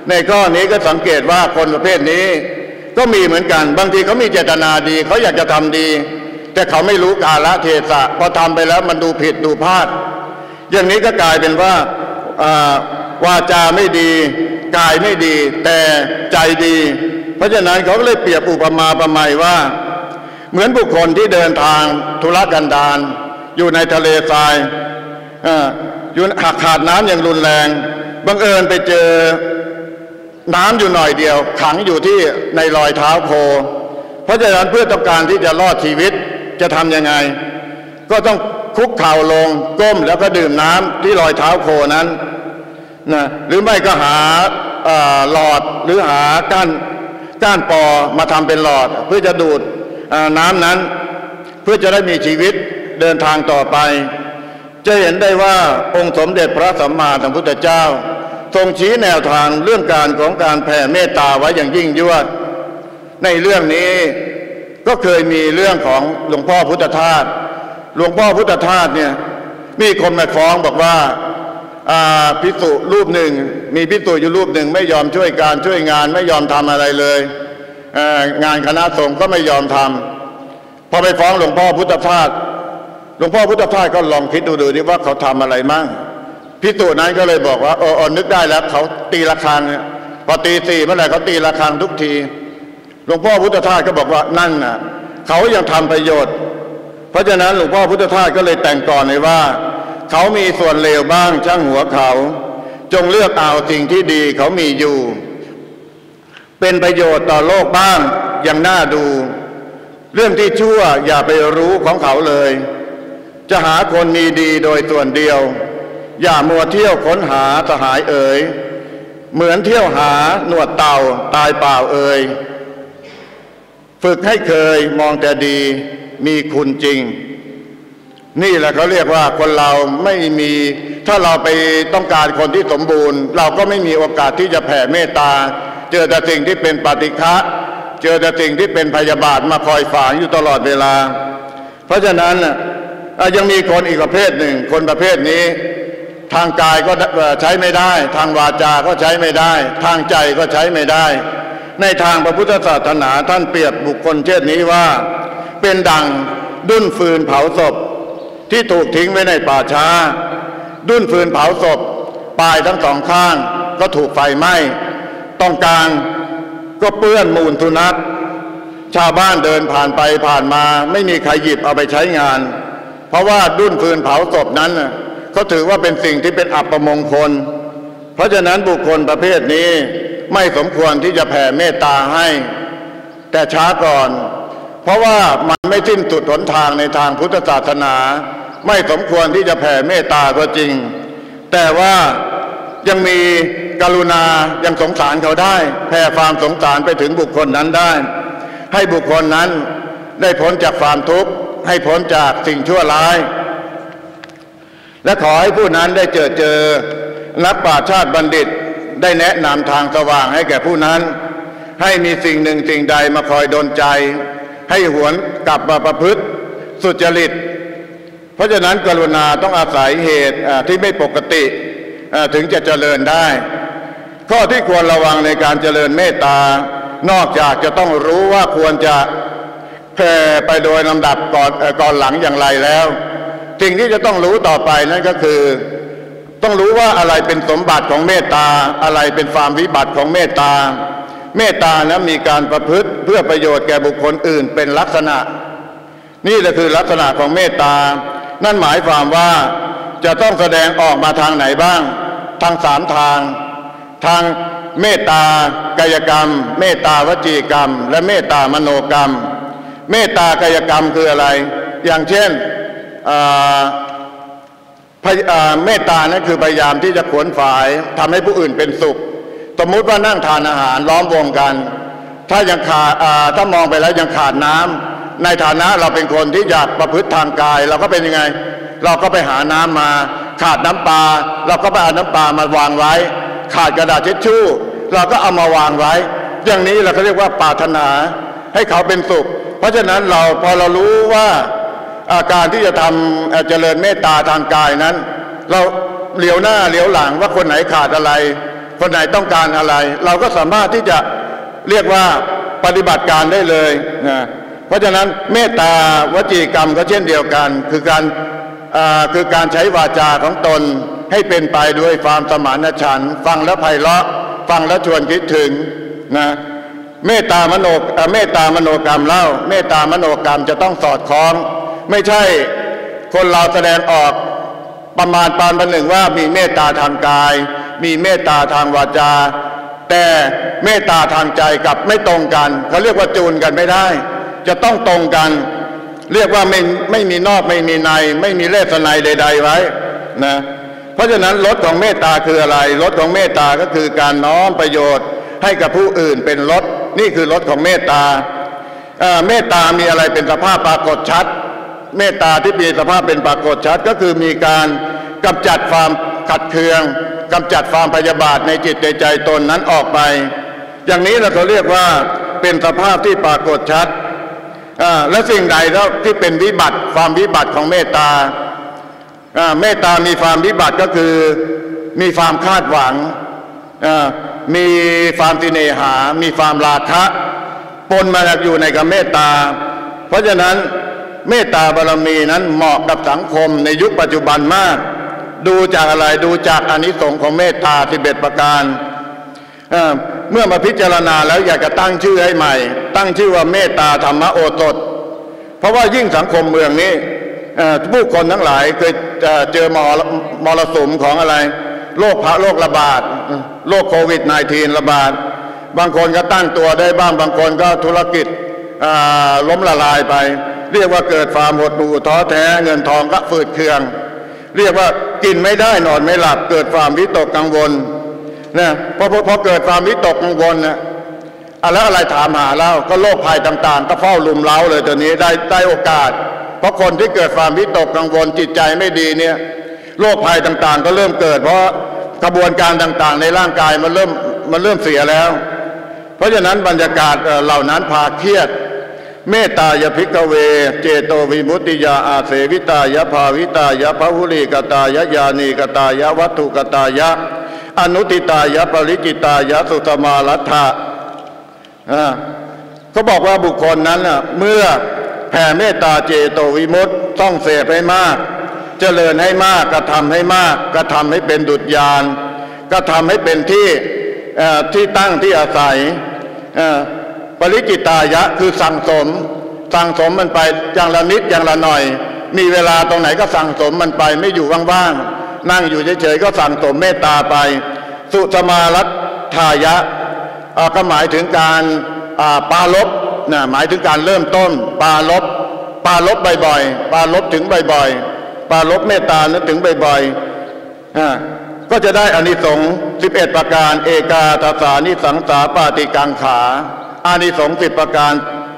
ในข้อนี้ก็สังเกตว่าคนประเภทนี้ก็มีเหมือนกันบางทีเขามีเจตนาดีเขาอยากจะทำดีแต่เขาไม่รู้กาลเทศะพอทำไปแล้วมันดูผิดดูพลาดอย่างนี้ก็กลายเป็นว่าวาจาไม่ดีกายไม่ดีแต่ใจดีเพราะฉะนั้นเขาก็เลยเปรียบอุปมาประไมยว่าเหมือนบุคคลที่เดินทางธุรกันดารอยู่ในทะเลทรายอยู่หักขาดน้ำอย่างรุนแรงบังเอิญไปเจอน้ำอยู่หน่อยเดียวขังอยู่ที่ในรอยเท้าโคเพราะฉะนั้นเพื่อต้องการที่จะรอดชีวิตจะทำยังไงก็ต้องคุกเข่าลงก้มแล้วก็ดื่มน้ำที่รอยเท้าโคนั้นนะหรือไม่ก็หาหลอดหรือหาก้านก้านปอมาทำเป็นหลอดเพื่อจะดูดน้ำนั้นเพื่อจะได้มีชีวิตเดินทางต่อไปจะเห็นได้ว่าองค์สมเด็จพระสัมมาสัมพุทธเจ้าทรงชี้แนวทางเรื่องการของการแผ่เมตตาไว้อย่างยิ่งยวดในเรื่องนี้ก็เคยมีเรื่องของหลวงพ่อพุทธทาสหลวงพ่อพุทธทาสเนี่ยมีคนมาฟ้องบอกว่าภิกษุรูปหนึ่งมีภิกษุอยู่รูปหนึ่งไม่ยอมช่วยการช่วยงานไม่ยอมทำอะไรเลยงานคณะสงฆ์ก็ไม่ยอมทำพอไปฟ้องหลวงพ่อพุทธทาสหลวงพ่อพุทธทาสก็ลองคิดดูดูนี่ว่าเขาทำอะไรมั่งภิกษุนั้นก็เลยบอกว่าเออนึกได้แล้วเขาตีระฆังเนี่ยพอตีสี่เมื่อไหร่เขาตีระฆังทุกทีหลวงพ่อพุทธทาสก็บอกว่านั่นน่ะเขายังทำประโยชน์เพราะฉะนั้นหลวงพ่อพุทธทาสก็เลยแต่งก่อนเลยว่าเขามีส่วนเลวบ้างช่างหัวเขาจงเลือกเอาสิ่งที่ดีเขามีอยู่เป็นประโยชน์ต่อโลกบ้างยังน่าดูเรื่องที่ชั่วอย่าไปรู้ของเขาเลยจะหาคนมีดีโดยส่วนเดียวอย่ามัวเที่ยวค้นหาสหายเอ๋ยเหมือนเที่ยวหาหนวดเต่าตายเปล่าเอ๋ยฝึกให้เคยมองแต่ดีมีคุณจริงนี่แหละเขาเรียกว่าคนเราไม่มีถ้าเราไปต้องการคนที่สมบูรณ์เราก็ไม่มีโอกาสที่จะแผ่เมตตาเจอแต่สิ่งที่เป็นปฏิฆะเจอแต่สิ่งที่เป็นพยาบาทมาคอยฝางอยู่ตลอดเวลาเพราะฉะนั้นยังมีคนอีกประเภทหนึ่งคนประเภทนี้ทางกายก็ใช้ไม่ได้ทางวาจาก็ใช้ไม่ได้ทางใจก็ใช้ไม่ได้ในทางพระพุทธศาสนาท่านเปรียบบุคคลเช่นนี้ว่าเป็นดั่งดุ้นฟืนเผาศพที่ถูกทิ้งไว้ในป่าช้าดุ้นฟืนเผาศพปลายทั้งสองข้างก็ถูกไฟไหม้ตรงกลางก็เปื้อนมูลสุนัขชาวบ้านเดินผ่านไปผ่านมาไม่มีใครหยิบเอาไปใช้งานเพราะว่าดุ้นฟืนเผาศพนั้นเขาถือว่าเป็นสิ่งที่เป็นอัปมงคลเพราะฉะนั้นบุคคลประเภทนี้ไม่สมควรที่จะแผ่เมตตาให้แต่ช้าก่อนเพราะว่ามันไม่สิ้นสุดหนทางในทางพุทธศาสนาไม่สมควรที่จะแผ่เมตตาก็จริงแต่ว่ายังมีกรุณายังสงสารเขาได้แผ่ความสงสารไปถึงบุคคลนั้นได้ให้บุคคลนั้นได้พ้นจากความทุกข์ให้พ้นจากสิ่งชั่วร้ายและขอให้ผู้นั้นได้เจอเจอนักปราชญ์ชาติบัณฑิตได้แนะนำทางสว่างให้แก่ผู้นั้นให้มีสิ่งหนึ่งสิ่งใดมาคอยดลใจให้หวนกลับมาประพฤติสุจริตเพราะฉะนั้นกรุณาต้องอาศัยเหตุที่ไม่ปกติถึงจะเจริญได้ข้อที่ควรระวังในการเจริญเมตตานอกจากจะต้องรู้ว่าควรจะแผ่ไปโดยลำดับก่อนก่อนหลังอย่างไรแล้วสิ่งที่จะต้องรู้ต่อไปนั่นก็คือต้องรู้ว่าอะไรเป็นสมบัติของเมตตาอะไรเป็นความวิบัติของเมตตาเมตตานะมีการประพฤติเพื่อประโยชน์แก่บุคคลอื่นเป็นลักษณะนี่แหละคือลักษณะของเมตตานั่นหมายความว่าจะต้องแสดงออกมาทางไหนบ้างทางสามทางทางเมตตากายกรรมเมตตาวจีกรรมและเมตตามโนกรรมเมตตากายกรรมคืออะไรอย่างเช่นเมตตานั้นคือพยายามที่จะขวนขวายทำให้ผู้อื่นเป็นสุขสมมุติว่านั่งทานอาหารล้อมวงกันถ้ายังขาดถ้ามองไปแล้วยังขาดน้ำในฐานะเราเป็นคนที่อยากประพฤติทางกายเราก็เป็นยังไงเราก็ไปหาน้ำมาขาดน้ำปลาเราก็ไปเอาน้ำปลามาวางไว้ขาดกระดาษทิชชู่เราก็เอามาวางไว้อย่างนี้เราก็เรียกว่าปรารถนาให้เขาเป็นสุขเพราะฉะนั้นเราพอเรารู้ว่าอาการที่จะทำเจริญเมตตาทางกายนั้นเราเหลียวหน้าเหลียวหลังว่าคนไหนขาดอะไรคนไหนต้องการอะไรเราก็สามารถที่จะเรียกว่าปฏิบัติการได้เลยนะเพราะฉะนั้นเมตตาวจีกรรมก็เช่นเดียวกันคือการคือการใช้วาจาของตนให้เป็นไปด้วยความสมานฉันท์ฟังแล้วไพเราะฟังแล้วชวนคิดถึงนะเมตตามโนเมตตามโนกรรมเล่าเมตตามโนกรรมจะต้องสอดคล้องไม่ใช่คนเราแสดงออกประมาณปานประหนึ่งว่ามีเมตตาทางกายมีเมตตาทางวาจาแต่เมตตาทางใจกับไม่ตรงกันเขาเรียกว่าจูนกันไม่ได้จะต้องตรงกันเรียกว่าไม่ไม่มีนอกไม่มีในไม่มีเลสไนใดๆไว้นะเพราะฉะนั้นรสของเมตตาคืออะไรรสของเมตตาก็คือการน้อมประโยชน์ให้กับผู้อื่นเป็นรสนี่คือรสของเมตตาเมตตามีอะไรเป็นสภาพปรากฏชัดเมตตาที่มีสภาพเป็นปรากฏชัดก็คือมีการกำจัดความขัดเคืองกำจัดความพยาบาทในจิตในใจตนนั้นออกไปอย่างนี้เราเขาเรียกว่าเป็นสภาพที่ปรากฏชัดและสิ่งใดแล้วที่เป็นวิบัติความวิบัติของเมตตาเมตตามีความวิบัติก็คือมีความคาดหวังมีความติเนหามีความราคะปนมาอยู่ในกับเมตตาเพราะฉะนั้นเมตตาบารมีนั้นเหมาะกับสังคมในยุคปัจจุบันมากดูจากอะไรดูจากอานิสงส์ของเมตตาสิบเอ็ดประการเ, เมื่อมาพิจารณาแล้วอยากจะตั้งชื่อให้ใหม่ตั้งชื่อว่าเมตตาธรรมโอสถเพราะว่ายิ่งสังคมเมืองนี้ผู้คนทั้งหลายเคยเจอมรสุมของอะไรโรคพระโรคระบาดโรคโควิด สิบเก้า ระบาดบางคนก็ตั้งตัวได้บ้างบางคนก็ธุรกิจล้มละลายไปเรียกว่าเกิดความหดหู่ท้อแท้เงินทองก็ฝืดเคืองเรียกว่ากินไม่ได้นอนไม่หลับเกิดความวิตกกังวลนะพอพอเกิดความวิตกกังวลนะแล้วอะไรถามหาแล้วก็โรคภัยต่างๆก็เฝ้าลุมเล้าเลยตอนนี้ได้ได้โอกาสเพราะคนที่เกิดความวิตกกังวลจิตใจไม่ดีเนี่ยโรคภัยต่างๆก็เริ่มเกิดเพราะกระบวนการต่างๆในร่างกายมันเริ่มมันเริ่มเสียแล้วเพราะฉะนั้นบรรยากาศเหล่านั้นพาเครียดเมตตายภิกขเวเจโตวิมุตติยาอาเสวิตายะภาวิตายะภหุลีกตายะญาณีกตายะวัตถุกตายะอนุติตายะปริจิตายะสุตมาลัทธะเขาบอกว่าบุคคลนั้นเมื่อแผ่เมตตาเจโตวิมุตติต้องเสพให้มากเจริญให้มากกระทำให้มากกระทำให้เป็นดุจยานกระทำให้เป็นที่ที่ตั้งที่อาศัยปริจิตายะคือสั่งสมสั่งสมมันไปอย่างละนิดอย่างละหน่อยมีเวลาตรงไหนก็สั่งสมมันไปไม่อยู่ว่างๆนั่งอยู่เฉยๆก็สั่งสมเมตตาไปสุสมารัตถายะก็หมายถึงการปาลบนะหมายถึงการเริ่มต้นปาลบปาลบบ่อยๆปาลบถึงบ่อยๆปาลบเมตตานึกถึงบ่อยๆก็จะได้อานิสงส์สิบเอ็ดประการเอกาทัสสานิสังสาปาติกังขาอานิสงส์สิบประการ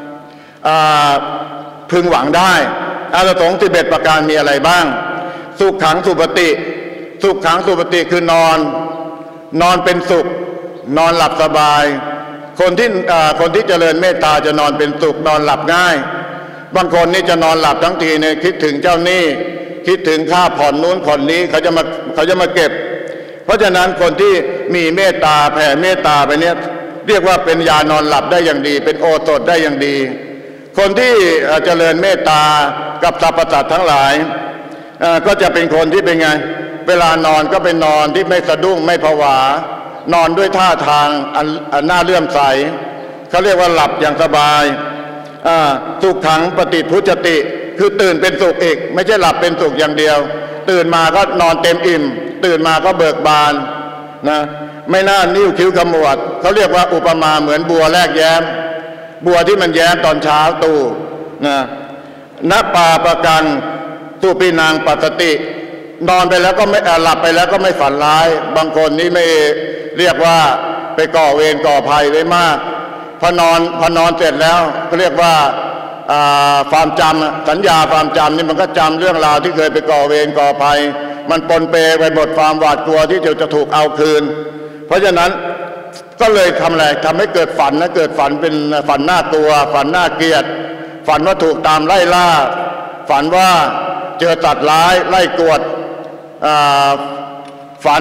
พึงหวังได้อานิสงส์สิบเอ็ดประการมีอะไรบ้างสุขขังสุปฏิสุขขังสุปฏิคือนอนนอนเป็นสุขนอนหลับสบายคนที่คนที่เจริญเมตตาจะนอนเป็นสุขนอนหลับง่ายบางคนนี่จะนอนหลับทั้งทีเนี่ยคิดถึงเจ้าหนี้คิดถึงค่าผ่อนนู้นผ่อนนี้เขาจะมาเขาจะมาเก็บเพราะฉะนั้นคนที่มีเมตตาแผ่เมตตาไปเนี่ยเรียกว่าเป็นยานอนหลับได้อย่างดีเป็นโอสถได้อย่างดีคนที่เจริญเมตตากับสรรพสัตว์ทั้งหลายก็จะเป็นคนที่เป็นไงเวลานอนก็เป็นนอนที่ไม่สะดุ้งไม่ผวานอนด้วยท่าทางอันน่าเลื่อมใสเขาเรียกว่าหลับอย่างสบายสุขขังปฏิพุจติคือตื่นเป็นสุขอีกไม่ใช่หลับเป็นสุขอย่างเดียวตื่นมาก็นอนเต็มอิ่มตื่นมาก็เบิกบานนะไม่น่านิ้วคิ้วขมวดเขาเรียกว่าอุปมาเหมือนบัวแรกแย้มบัวที่มันแย้มตอนเช้าตู่นะณปาปะกังตุปีนางปัสสตินอนไปแล้วก็ไม่หลับไปแล้วก็ไม่ฝันร้ายบางคนนี่ไม่เรียกว่าไปก่อเวรก่อภัยไว้มากพอนอนพอนอนเสร็จแล้วก็เรียกว่าความจำสัญญาความจำนี่มันก็จำเรื่องราวที่เคยไปก่อเวรก่อภัยมันปนเปไปหมดความหวาดกลัวที่จะจะถูกเอาคืนเพราะฉะนั้นก็เลยทำอะไรทำให้เกิดฝันนะเกิดฝันเป็นฝันน่ากลัวฝันน่าเกลียดฝันว่าถูกตามไล่ล่าฝันว่าเจอสัตว์ร้ายไล่กวดฝัน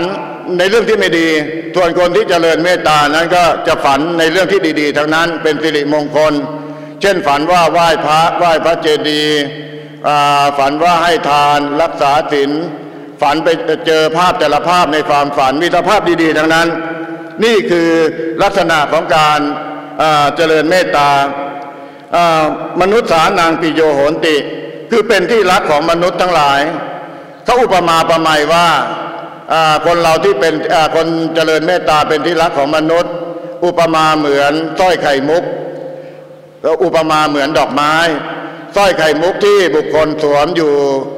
ในเรื่องที่ไม่ดีส่วนคนที่เจริญเมตตานั้นก็จะฝันในเรื่องที่ดีๆทั้งนั้นเป็นสิริมงคลเช่นฝันว่าไหว้พระไหว้พระเจดีย์ฝันว่าให้ทานรักษาศีลฝันไปเจอภาพแต่ละภาพในความฝันมีแต่ภาพดีๆทั้งนั้นนี่คือลักษณะของการเจริญเมตตามนุษย์สานางปิโยโหนติคือเป็นที่รักของมนุษย์ทั้งหลายเขาอุปมาประไมยว่าคนเราที่เป็นคนเจริญเมตตาเป็นที่รักของมนุษย์อุปมาเหมือนสร้อยไข่มุกแล้วอุปมาเหมือนดอกไม้สร้อยไข่มุกที่บุคคลสวมอยู่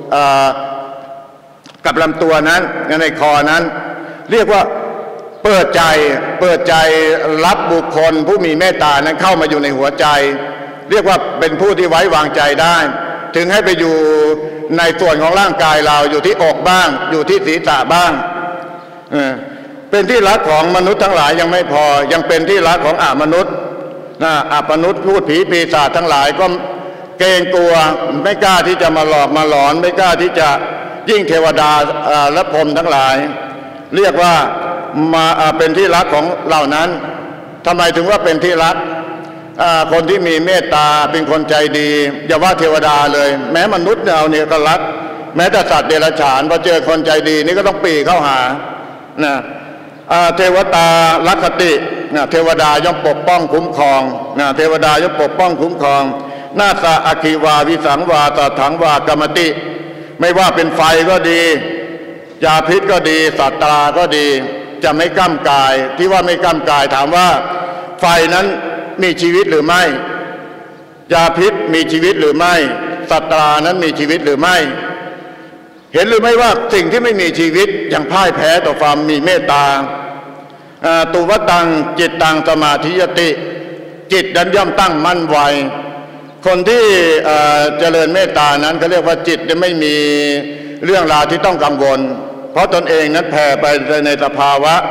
กับลำตัวนั้นในคอนั้นเรียกว่าเปิดใจเปิดใจรับบุคคลผู้มีเมตตานั้นเข้ามาอยู่ในหัวใจเรียกว่าเป็นผู้ที่ไว้วางใจได้ถึงให้ไปอยู่ในส่วนของร่างกายเราอยู่ที่อกบ้างอยู่ที่ศีรษะบ้างเป็นที่รักของมนุษย์ทั้งหลายยังไม่พอยังเป็นที่รักของอมนุษย์นะอมนุษย์พูดผีปีศาจทั้งหลายก็เกรงกลัวไม่กล้าที่จะมาหลอกมาหลอนไม่กล้าที่จะยิ่งเทวดาและพรหมทั้งหลายเรียกว่ามาเป็นที่รักของเหล่านั้นทำไมถึงว่าเป็นที่รักคนที่มีเมตตาเป็นคนใจดีอย่าว่าเทวดาเลยแม้มนุษย์เราเนี่ยก็รักแม้แต่สัตว์เดรัจฉานพอเจอคนใจดีนี่ก็ต้องปีเข้าหานะเทวตาลักขติเทวดาย่อมปกป้องคุ้มครองเทวดาย่อมปกป้องคุ้มครองนาสะอคิวาวิสังวาตถังวากรรมติไม่ว่าเป็นไฟก็ดียาพิษก็ดีสัตตราก็ดีจะไม่ก้ำกายที่ว่าไม่ก้ำกายถามว่าไฟนั้นมีชีวิตหรือไม่ยาพิษมีชีวิตหรือไม่สัตตรานั้นมีชีวิตหรือไม่เห็นหรือไม่ว่าสิ่งที่ไม่มีชีวิตยังพ่ายแพ้ต่อความมีเมตตาตุวตังจิตตังสมาธิยติจิตนั้นย่อมตั้งมั่นไวคนที่เจริญเมตตานั้นเขาเรียกว่าจิตจะไม่มีเรื่องราวที่ต้องกังวลเพราะตนเองนั้นแผ่ไปในสภาวะ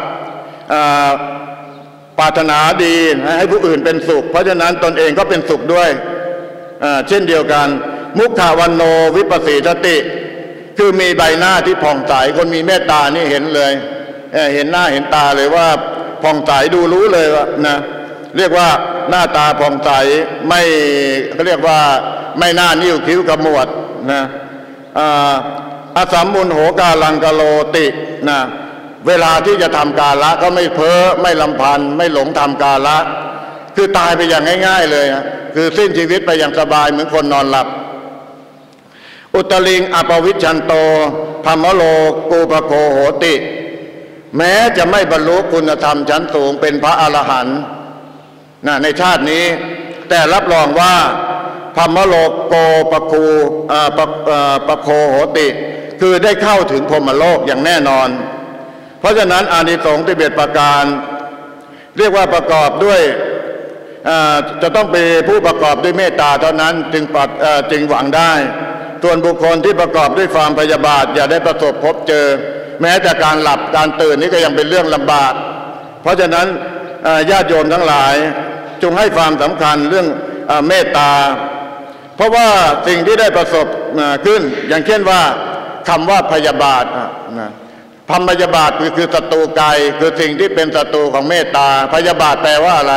ปรารถนาดีให้ผู้อื่นเป็นสุขเพราะฉะนั้นตนเองก็เป็นสุขด้วยเช่นเดียวกันมุขวันโนวิปัสสิทติคือมีใบหน้าที่ผ่องใสคนมีเมตตานี่เห็นเลยเห็นหน้าเห็นตาเลยว่าผ่องใสดูรู้เลยว่านะเรียกว่าหน้าตาผ่องใสไม่เขาเรียกว่าไม่หน้านิ้วคิ้วขมวดนะอาสัมมุนโหกาลังกโลตินะเวลาที่จะทำกาละก็ไม่เพ้อไม่ลำพันไม่หลงทำกาละคือตายไปอย่างง่ายๆเลยคือสิ้นชีวิตไปอย่างสบายเหมือนคนนอนหลับอุตลิงอปวิชชันโตธรรมโลกูปโคโหติแม้จะไม่บรรลุคุณธรรมชั้นสูงเป็นพระอรหันต์นะในชาตินี้แต่รับรองว่าธรรมโลโกปคูปโคโหติคือได้เข้าถึงพรหมโลกอย่างแน่นอนเพราะฉะนั้นอานิสงส์ที่เบ็ดประการเรียกว่าประกอบด้วยจะต้องเป็นผู้ประกอบด้วยเมตตาเท่านั้นจึงปัดจึงหวังได้ส่วนบุคคลที่ประกอบด้วยความพยาบาทอย่าได้ประสบพบเจอแม้แต่การหลับการตื่นนี่ก็ยังเป็นเรื่องลำบากเพราะฉะนั้นญาติโยมทั้งหลายจงให้ความสำคัญเรื่องเมตตาเพราะว่าสิ่งที่ได้ประสบขึ้นอย่างเช่นว่าคำว่าพยาบาทคำพยาบาทคือศัตรูกายคือสิ่งที่เป็นศัตรูของเมตตาพยาบาทแปลว่าอะไร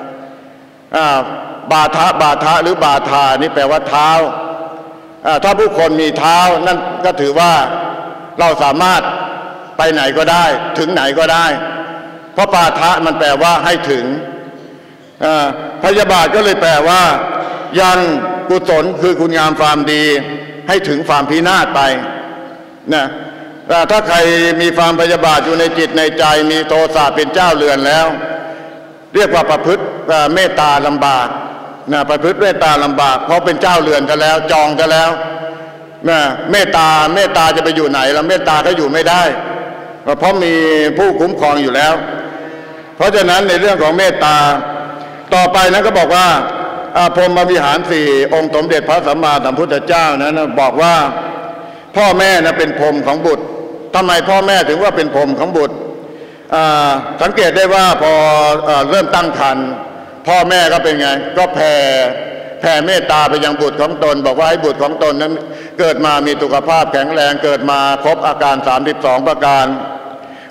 บาทะบาทะหรือบาทานี่แปลว่าเท้าถ้าผู้คนมีเท้านั่นก็ถือว่าเราสามารถไปไหนก็ได้ถึงไหนก็ได้เพราะบาทะมันแปลว่าให้ถึงพยาบาทก็เลยแปลว่ายังกุศลคือคุณงามความดีให้ถึงความพินาศไปนะถ้าใครมีความพยาบาทอยู่ในจิตในใจมีโทสะเป็นเจ้าเรือนแล้วเรียกว่าประพฤติเมตตาลำบากนะประพฤติเมตตาลำบากเพราะเป็นเจ้าเรือนกันแล้วจองกันแล้วนะเมตตาเมตตาจะไปอยู่ไหนแล้วเมตตาก็อยู่ไม่ได้เพราะมีผู้คุ้มครองอยู่แล้วเพราะฉะนั้นในเรื่องของเมตตาต่อไปนั้นก็บอกว่าพรหมวิหารสี่องค์สมเด็จพระสัมมาสัมพุทธเจ้านั้นบอกว่าพ่อแม่นะเป็นพรหมของบุตรทำไมพ่อแม่ถึงว่าเป็นพรหมของบุตรสังเกตได้ว่าพอเริ่มตั้งครรภ์พ่อแม่ก็เป็นไงก็แผ่แผ่เมตตาไปยังบุตรของตนบอกว่าให้บุตรของตนนั้นเกิดมามีสุขภาพแข็งแรงเกิดมาครบอาการสามสิบสองประการ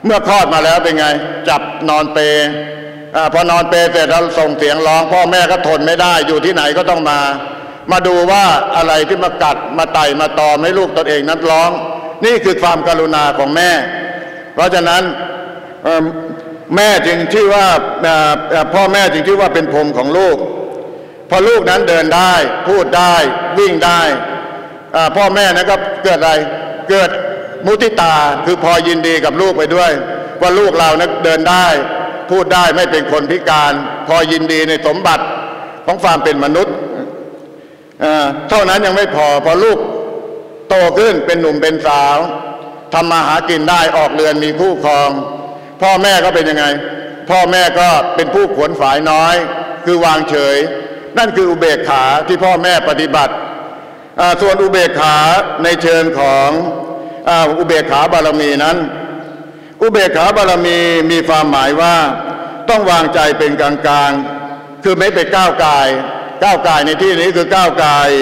เมื่อคลอดมาแล้วเป็นไงจับนอนเปรอ่าพอนอนเปรเสร็จแล้วส่งเสียงร้องพ่อแม่ก็ทนไม่ได้อยู่ที่ไหนก็ต้องมามาดูว่าอะไรที่มากัดมาไต่มาตอมให้ลูกตนเองนั้นร้องนี่คือความกรุณาของแม่เพราะฉะนั้นแม่จึงชื่อว่าพ่อแม่จึงชื่อว่าเป็นพรหมของลูกพอลูกนั้นเดินได้พูดได้วิ่งได้พ่อแม่นั้นก็เกิดอะไรเกิดมุทิตาคือพอยินดีกับลูกไปด้วยว่าลูกเรานั้นเดินได้พูดได้ไม่เป็นคนพิการพอยินดีในสมบัติของความเป็นมนุษย์เท่านั้นยังไม่พอพอลูกโตขึ้นเป็นหนุ่มเป็นสาวทำมาหากินได้ออกเรือนมีคู่ครองพ่อแม่ก็เป็นยังไงพ่อแม่ก็เป็นผู้ขวนฝายน้อยคือวางเฉยนั่นคืออุเบกขาที่พ่อแม่ปฏิบัติส่วนอุเบกขาในเชิงของอุเบกขาบารมีนั้นอุเบกขาบารมีมีความหมายว่าต้องวางใจเป็นกลางๆคือไม่ไปก้าวกายก้าวกายในที่นี้คือก้าวกาย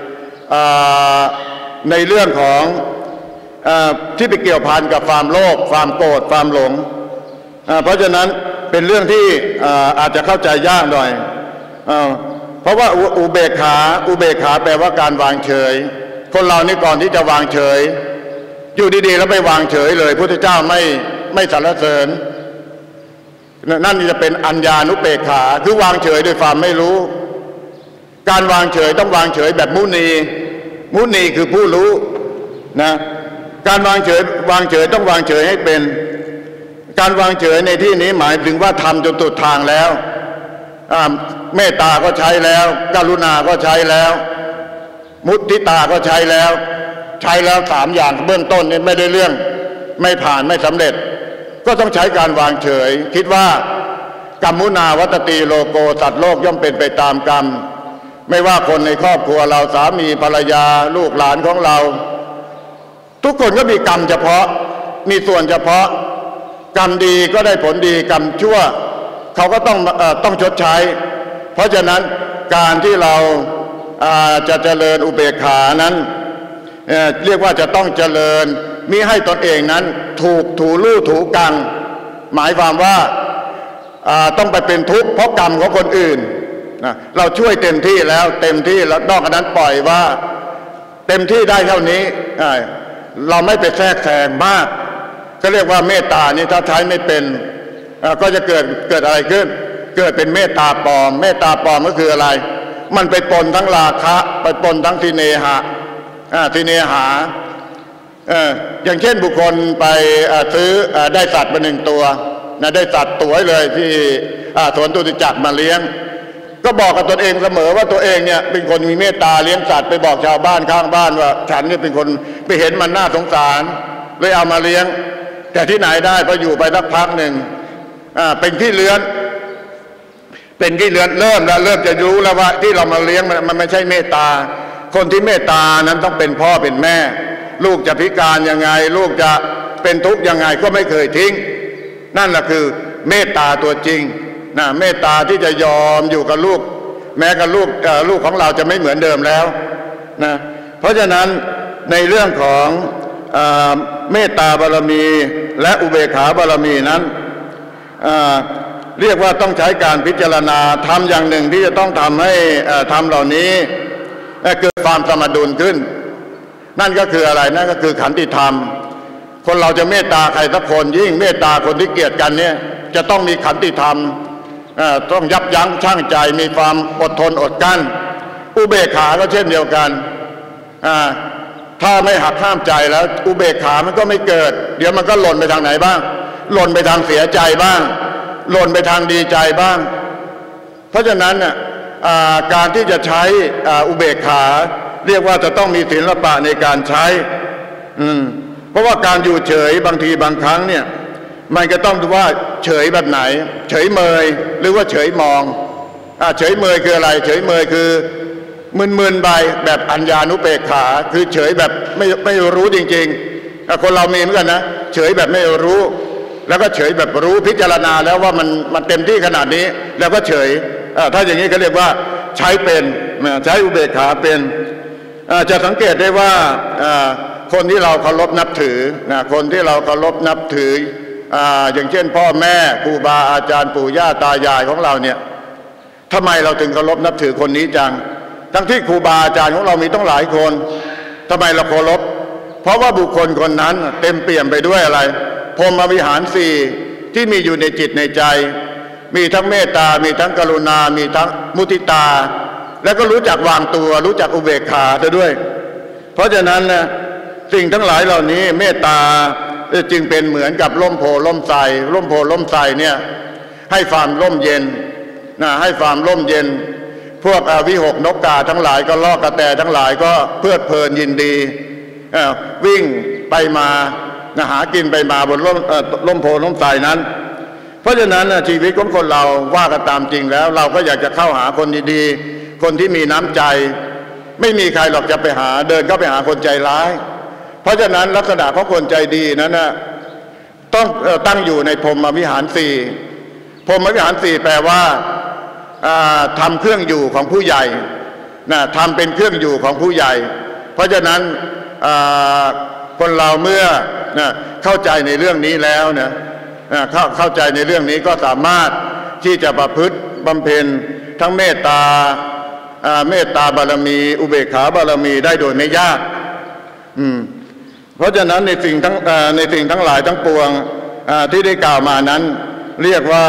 ในเรื่องของที่ไปเกี่ยวพันกับความโลภความโกรธความหลงเพราะฉะนั้นเป็นเรื่องที่อาจจะเข้าใจยากหน่อยเพราะว่าอุเบกขาอุเบกขาแปลว่าการวางเฉยคนเรานี่ก่อนที่จะวางเฉยอยู่ดีๆแล้วไปวางเฉยเลยพุทธเจ้าไม่ไม่สรรเสริญนั่นจะเป็นอัญญานุเบกขาคือวางเฉยโดยความไม่รู้การวางเฉยต้องวางเฉยแบบมุนีมุนีคือผู้รู้นะการวางเฉยวางเฉยต้องวางเฉยให้เป็นการวางเฉยในที่นี้หมายถึงว่าทำจนสุดทางแล้วเมตตาก็ใช้แล้วกรุณาก็ใช้แล้วมุทิตาก็ใช้แล้วใช้แล้วสามอย่างเบื้องต้นนี่ไม่ได้เรื่องไม่ผ่านไม่สำเร็จก็ต้องใช้การวางเฉยคิดว่ากรรมุนาวัตติโลโกสัตว์โลกย่อมเป็นไปตามกรรมไม่ว่าคนในครอบครัวเราสามีภรรยาลูกหลานของเราทุกคนก็มีกรรมเฉพาะมีส่วนเฉพาะกรรมดีก็ได้ผลดีกรรมชั่วเขาก็ต้องเอ่อต้องชดใช้เพราะฉะนั้นการที่เราจะเจริญอุเบกขานั้นเอ่อเรียกว่าจะต้องเจริญมิให้ตนเองนั้นถูกถูลู่ถูกังหมายความว่าต้องไปเป็นทุกข์เพราะกรรมของคนอื่นนะเราช่วยเต็มที่แล้วเต็มที่แล้วนอกจากนั้นปล่อยว่าเต็มที่ได้เท่านี้เราไม่ไปแทรกแซงมากก็เรียกว่าเมตตานี่ถ้าใช้ไม่เป็นก็จะเกิดเกิดอะไรขึ้นเกิดเป็นเมตตาปลอมเมตตาปลอมก็คืออะไรมันไปปนทั้งราคะไปปนทั้งทิเนหะทิเนหาอย่างเช่นบุคคลไปซื้อได้สัตว์มาหนึ่งตัวนะได้สัตว์ตัวเลยที่สวนตุติจักรมาเลี้ยงก็บอกกับตนเองเสมอว่าตัวเองเนี่ยเป็นคนมีเมตตาเลี้ยงสัตว์ไปบอกชาวบ้านข้างบ้านว่าฉันเนี่ยเป็นคนไปเห็นมันน่าสงสารเลยเอามาเลี้ยงแต่ที่ไหนได้พออยู่ไปสักพักหนึ่งเป็นขี้เลื้อนเป็นขี้เลื้อนเริ่มแล้วเริ่มจะรู้แล้วว่าที่เรามาเลี้ยงมันมันไม่ใช่เมตตาคนที่เมตตานั้นต้องเป็นพ่อเป็นแม่ลูกจะพิการยังไงลูกจะเป็นทุกข์ยังไงก็ไม่เคยทิ้งนั่นแหละคือเมตตาตัวจริงนะเมตตาที่จะยอมอยู่กับลูกแม้กับลูกลูกของเราจะไม่เหมือนเดิมแล้วนะเพราะฉะนั้นในเรื่องของเมตตาบารมีและอุเบกขาบารมีนั้นเรียกว่าต้องใช้การพิจารณาทำอย่างหนึ่งที่จะต้องทำให้ทำเหล่านี้เกิดความสมดุลขึ้นนั่นก็คืออะไรนั่นก็คือขันติธรรมคนเราจะเมตตาใครสักคนยิ่งเมตตาคนที่เกลียดกันเนี่ยจะต้องมีขันติธรรมต้องยับยั้งชั่งใจมีความอดทนอดกั้นอุเบกขาก็เช่นเดียวกันถ้าไม่หักห้ามใจแล้วอุเบกขามันก็ไม่เกิดเดี๋ยวมันก็หล่นไปทางไหนบ้างหล่นไปทางเสียใจบ้างหล่นไปทางดีใจบ้างเพราะฉะนั้นการที่จะใช้อุเบกขาเรียกว่าจะต้องมีศิลปะในการใช้เพราะว่าการอยู่เฉยบางทีบางครั้งเนี่ยมันก็ต้องดูว่าเฉยแบบไหนเฉยเมยหรือว่าเฉยมองเฉยเมยคืออะไรเฉยเมยคือมึนๆไปแบบอัญญานุเบกขาคือเฉยแบบไม่ไม่รู้จริงๆคนเรามีเหมือนกันนะเฉยแบบไม่รู้แล้วก็เฉยแบบรู้พิจารณาแล้วว่ามันมันเต็มที่ขนาดนี้แล้วก็เฉยถ้าอย่างนี้เขาเรียกว่าใช้เป็นใช้อุเบกขาเป็นจะสังเกตได้ว่าคนที่เราเคารพนับถือคนที่เราเคารพนับถืออ่าอย่างเช่นพ่อแม่ครูบาอาจารย์ปู่ย่าตายายของเราเนี่ยทำไมเราถึงเคารพนับถือคนนี้จังทั้งที่ครูบาอาจารย์ของเรามีต้องหลายคนทำไมเราเคารพเพราะว่าบุคคลคนนั้นเต็มเปี่ยมไปด้วยอะไรพรหมวิหารสี่ที่มีอยู่ในจิตในใจมีทั้งเมตตามีทั้งกรุณามีทั้งมุทิตาแล้วก็รู้จักวางตัวรู้จักอุเบกขาซะด้วยเพราะฉะนั้นนะสิ่งทั้งหลายเหล่านี้เมตตาจึงเป็นเหมือนกับร่มโพล่มไทรร่มโพล่มไทรเนี่ยให้ความร่มเย็นนะให้ความร่มเย็นพวกวิหกนกกาทั้งหลายก็ลอกกระแตทั้งหลายก็เพลิดเพลินยินดีวิ่งไปมาหากินไปมาบนร่มร่มโพล่มไทรนั้นเพราะฉะนั้นชีวิตของคนเราว่ากันตามจริงแล้วเราก็อยากจะเข้าหาคนดีๆคนที่มีน้ำใจไม่มีใครหรอกจะไปหาเดินเข้าไปหาคนใจร้ายเพราะฉะนั้นลักษณะของคนใจดีนั้นนะต้องตั้งอยู่ในพรหมวิหารสี่พรหมวิหารสี่แปลว่าทำเครื่องอยู่ของผู้ใหญ่นะทำเป็นเครื่องอยู่ของผู้ใหญ่เพราะฉะนั้นคนเราเมื่อนะเข้าใจในเรื่องนี้แล้วนะเข้าเข้าใจในเรื่องนี้ก็สามารถที่จะประพฤติบำเพ็ญทั้งเมตตาเมตตาบารมีอุเบกขาบารมีได้โดยไม่ยากอืมเพราะฉะนั้นในสิ่งทั้งในสิ่งทั้งหลายทั้งปวงที่ได้กล่าวมานั้นเรียกว่า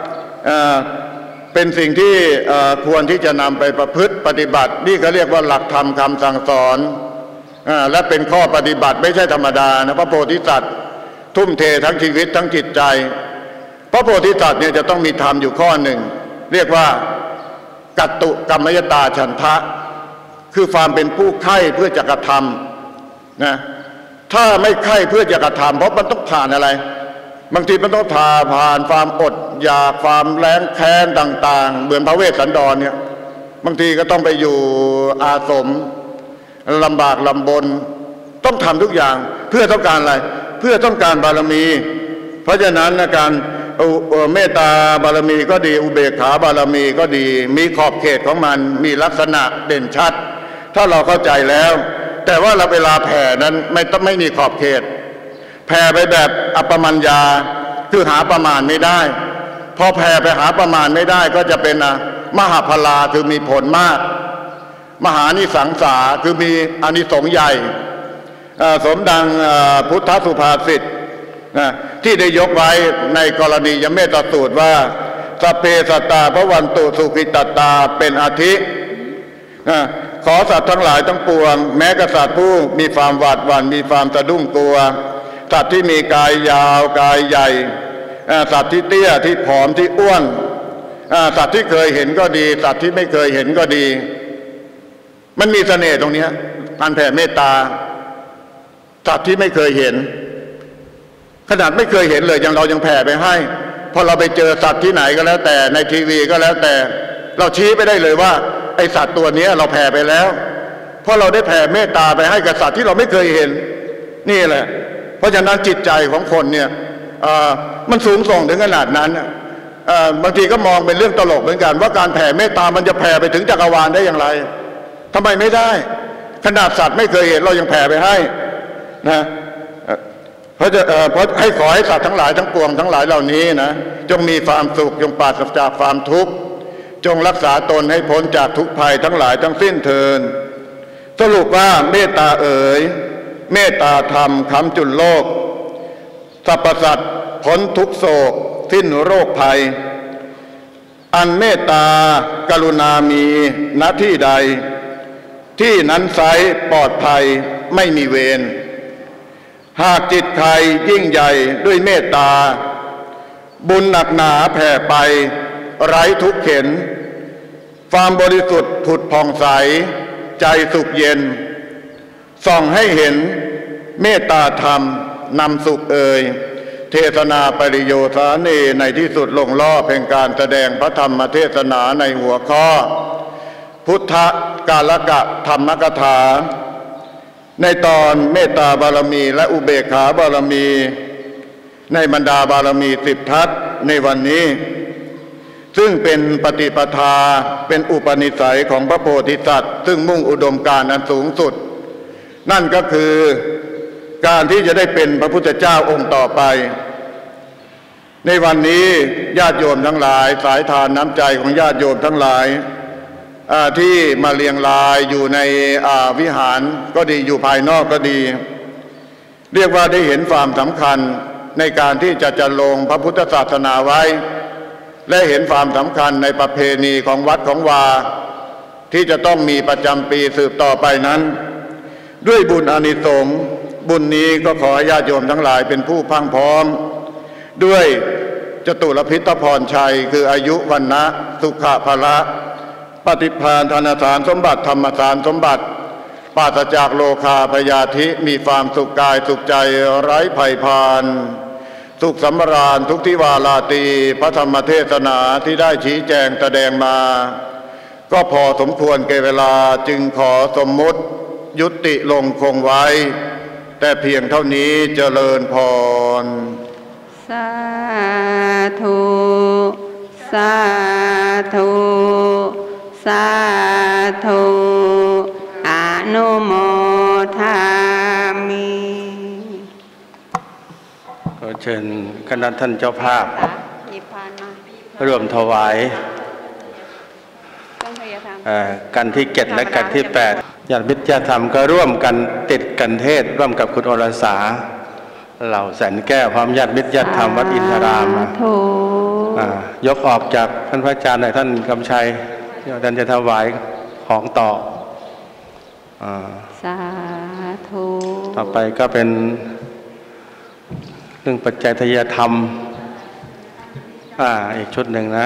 เป็นสิ่งที่ควรที่จะนำไปประพฤติปฏิบัตินี่เขาเรียกว่าหลักธรรมคำสั่งสอนและเป็นข้อปฏิบัติไม่ใช่ธรรมดานะพระโพธิสัตว์ทุ่มเททั้งชีวิตทั้งจิตใจพระโพธิสัตว์เนี่ยจะต้องมีธรรมอยู่ข้อหนึ่งเรียกว่ากัตตุกรรมยตาฉันทะคือความเป็นผู้ใคร่เพื่อจะกระทำนะถ้าไม่ใคร่เพื่อจะกระทำเพราะมันต้องผ่านอะไรบางทีมันต้องผ่าผ่านความอดอยากความแร้นแค้นต่างๆเหมือนพระเวสสันดรเนี่ยบางทีก็ต้องไปอยู่อาสมลำบากลำบนต้องทำทุกอย่างเพื่อต้องการอะไรเพื่อต้องการบารมีเพราะฉะนั้นการเมตตาบารมีก็ดีอุเบกขาบารมีก็ดีมีขอบเขตของมันมีลักษณะเด่นชัดถ้าเราเข้าใจแล้วแต่ว่าเราเวลาแผ่นั้นไม่ต้องไม่มีขอบเขตแผ่ไปแบบอัปปมัญญาคือหาประมาณไม่ได้พอแผ่ไปหาประมาณไม่ได้ก็จะเป็นมหาพลาคือมีผลมากมหานิสังสาคือมีอานิสงส์ใหญ่สมดังพุทธสุภาษิตที่ได้ยกไว้ในกรณียเมตสูตรว่าสัพเพสัตตาภวันตุสุขิตตาเป็นอาทิขอสัตว์ทั้งหลายทั้งปวงแม้กษัตริย์ผู้มีความหวาดหวั่นมีความสะดุ้งกลัวสัตว์ที่มีกายยาวกายใหญ่สัตว์ที่เตี้ยที่ผอมที่อ้วนสัตว์ที่เคยเห็นก็ดีสัตว์ที่ไม่เคยเห็นก็ดีมันมีเสน่ห์ตรงนี้การแผ่เมตตาสัตว์ที่ไม่เคยเห็นขนาดไม่เคยเห็นเลยยังเรายังแผ่ไปให้พอเราไปเจอสัตว์ที่ไหนก็แล้วแต่ในทีวีก็แล้วแต่เราชี้ไปได้เลยว่าไอสัตว์ตัวนี้เราแผ่ไปแล้วเพราะเราได้แผ่เมตตาไปให้กับสัตว์ที่เราไม่เคยเห็นนี่แหละเพราะฉะนั้นจิตใจของคนเนี่ยมันสูงส่งถึงขนาดนั้นบางทีก็มองเป็นเรื่องตลกเหมือนกันว่าการแผ่เมตตามันจะแผ่ไปถึงจักรวาลได้อย่างไรทำไมไม่ได้ขนาดสัตว์ไม่เคยเห็นเรายังแผ่ไปให้นะเพราะจะเพราะให้ขอให้สัตว์ทั้งหลายทั้งปวงทั้งหลายเหล่านี้นะจงมีความสุขจงปราศจากความทุกข์จงรักษาตนให้พ้นจากทุกภัยทั้งหลายทั้งสิ้นเทินสรุปว่าเมตตาเอ๋ยเมตตาธรรมค้ำจุนโลกสรรพสัตว์พ้นทุกโศกสิ้นโรคภัยอันเมตตากรุณามีณที่ใดที่นั้นไซร้ปลอดภัยไม่มีเวรหากจิตใครยิ่งใหญ่ด้วยเมตตาบุญหนักหนาแผ่ไปไร้ทุกข์เข็นความบริสุทธิ์ผุดผ่องใสใจสุขเย็นส่องให้เห็นเมตตาธรรมนำสุขเอ่ยเทศนาปริโยสาเนในที่สุดลงล้อเป็นการแสดงพระธรรมเทศนาในหัวข้อพุทธกาลกะธรรมกถาในตอนเมตตาบารมีและอุเบกขาบารมีในบรรดาบารมีสิบทัศในวันนี้ซึ่งเป็นปฏิปทาเป็นอุปนิสัยของพระโพธิสัตว์ซึ่งมุ่งอุดมการณ์อันสูงสุดนั่นก็คือการที่จะได้เป็นพระพุทธเจ้าองค์ต่อไปในวันนี้ญาติโยมทั้งหลายสายทานน้ำใจของญาติโยมทั้งหลายที่มาเรียงรายอยู่ในวิหารก็ดีอยู่ภายนอกก็ดีเรียกว่าได้เห็นความสำคัญในการที่จะจัดลงพระพุทธศาสนาไว้และเห็นความสำคัญในประเพณีของวัดของวาที่จะต้องมีประจำปีสืบต่อไปนั้นด้วยบุญอานิสงส์บุญนี้ก็ขอให้ญาติโยมทั้งหลายเป็นผู้พังพร้อมด้วยจตุรพิทพรชัยคืออายุวันนะสุขภละปฏิภาณธนสารสมบัติธรรมสารสมบัติปราศจากโลคาพยาธิมีความสุขกายสุขใจไร้ภัยพานสุขสำราญทุกทิวาลาตีพระธรรมเทศนาที่ได้ชี้แจงแสดงมาก็พอสมควรแก่เวลาจึงขอสมมุติยุติลงคงไว้แต่เพียงเท่านี้เจริญพรสาธุสาธุสาธุอนุโมทามิขอเชิญคณะท่านเจ้าภาพร่วมถวายกันที่เจ็ดและกันที่แปดญาติมิตรญาติธรรมก็ร่วมกันติดกันเทศร่วมกับคุณอรสาเหล่าแสนแก้วพร้อมญาติมิตรญาติธรรมวัดอินทรามยกออกจากท่านพระอาจารย์ในท่านกำชัยท่านจะถวายของต่อสาธุต่อไปก็เป็นเรื่องปัจจัยทายธรรมอ่าอีกชุดหนึ่งนะ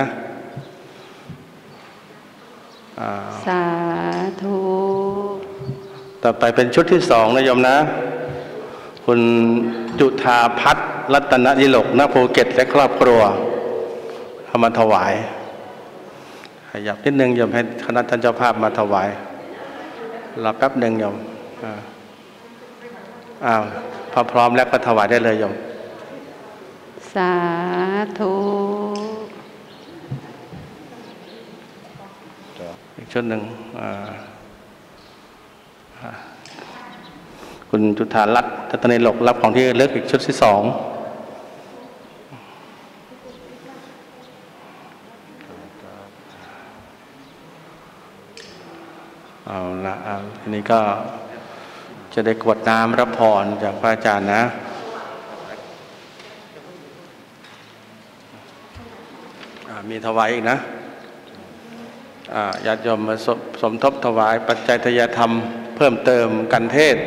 สาธุต่อไปเป็นชุดที่สองนะโยมนะคุณจุฑาพัฒน์รัตนดิลกณภูเก็ตและครอบครัวเข้ามาถวายขยับนิดนึงโยมให้คณะท่านเจ้าภาพมาถวายรอแป๊บหนึ่งโยมอ้าวพอพร้อมแล้วก็ถวายได้เลยโยมสาธุอีกชุดหนึ่งคุณจุฑารัตน์รัตนดิลกรับของที่เลือกอีกชุดที่สองเอาละเอาทีนี้ก็จะได้กรวดน้ำรับพรจากพระอาจารย์นะมีถวายอีกนะญาติโยมมาสมทบถวายปัจจัยทายธรรมเพิ่มเติมกันเทศ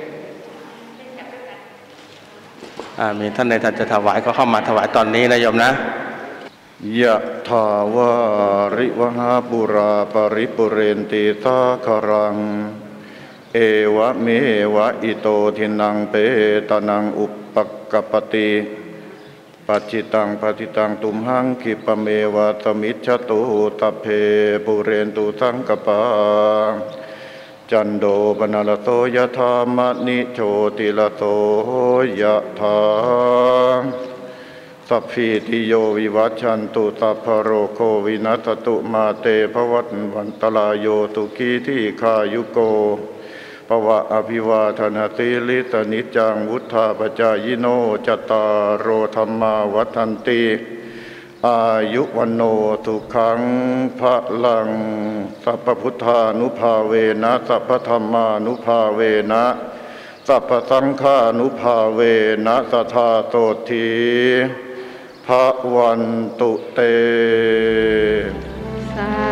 มีท่านในท่านจะถวายก็เข้ามาถวายตอนนี้นะโยมนะยะถาวาริวหาปุราปริปุเรนติสาคารังเอวะเมวะอิโตทินังเปตานังอุปกปติปัจจิตังปฏิตังตุมหังคิปเมวะสมิจฉตุตเพปุเรนตุสังกปาจันโดปนลโสยะธามนิโชติลโสยะธาสัพพิติโยวิวัชชันตุสัพพโรโควินัสตุมาเตภวัตวันตรายโยตุกีที่ขายุโกภวะอภิวาทนาติลิสนิจังวุฒาปจายโนจตารโรธรรมาวัฏันติอายุวันโนสุขังพระลังสัพพุทธานุภาเวนะสัพพธรรมานุภาเวนะสัพพสังฆานุภาเวนะสัทธาโสธีภวันตุเตสา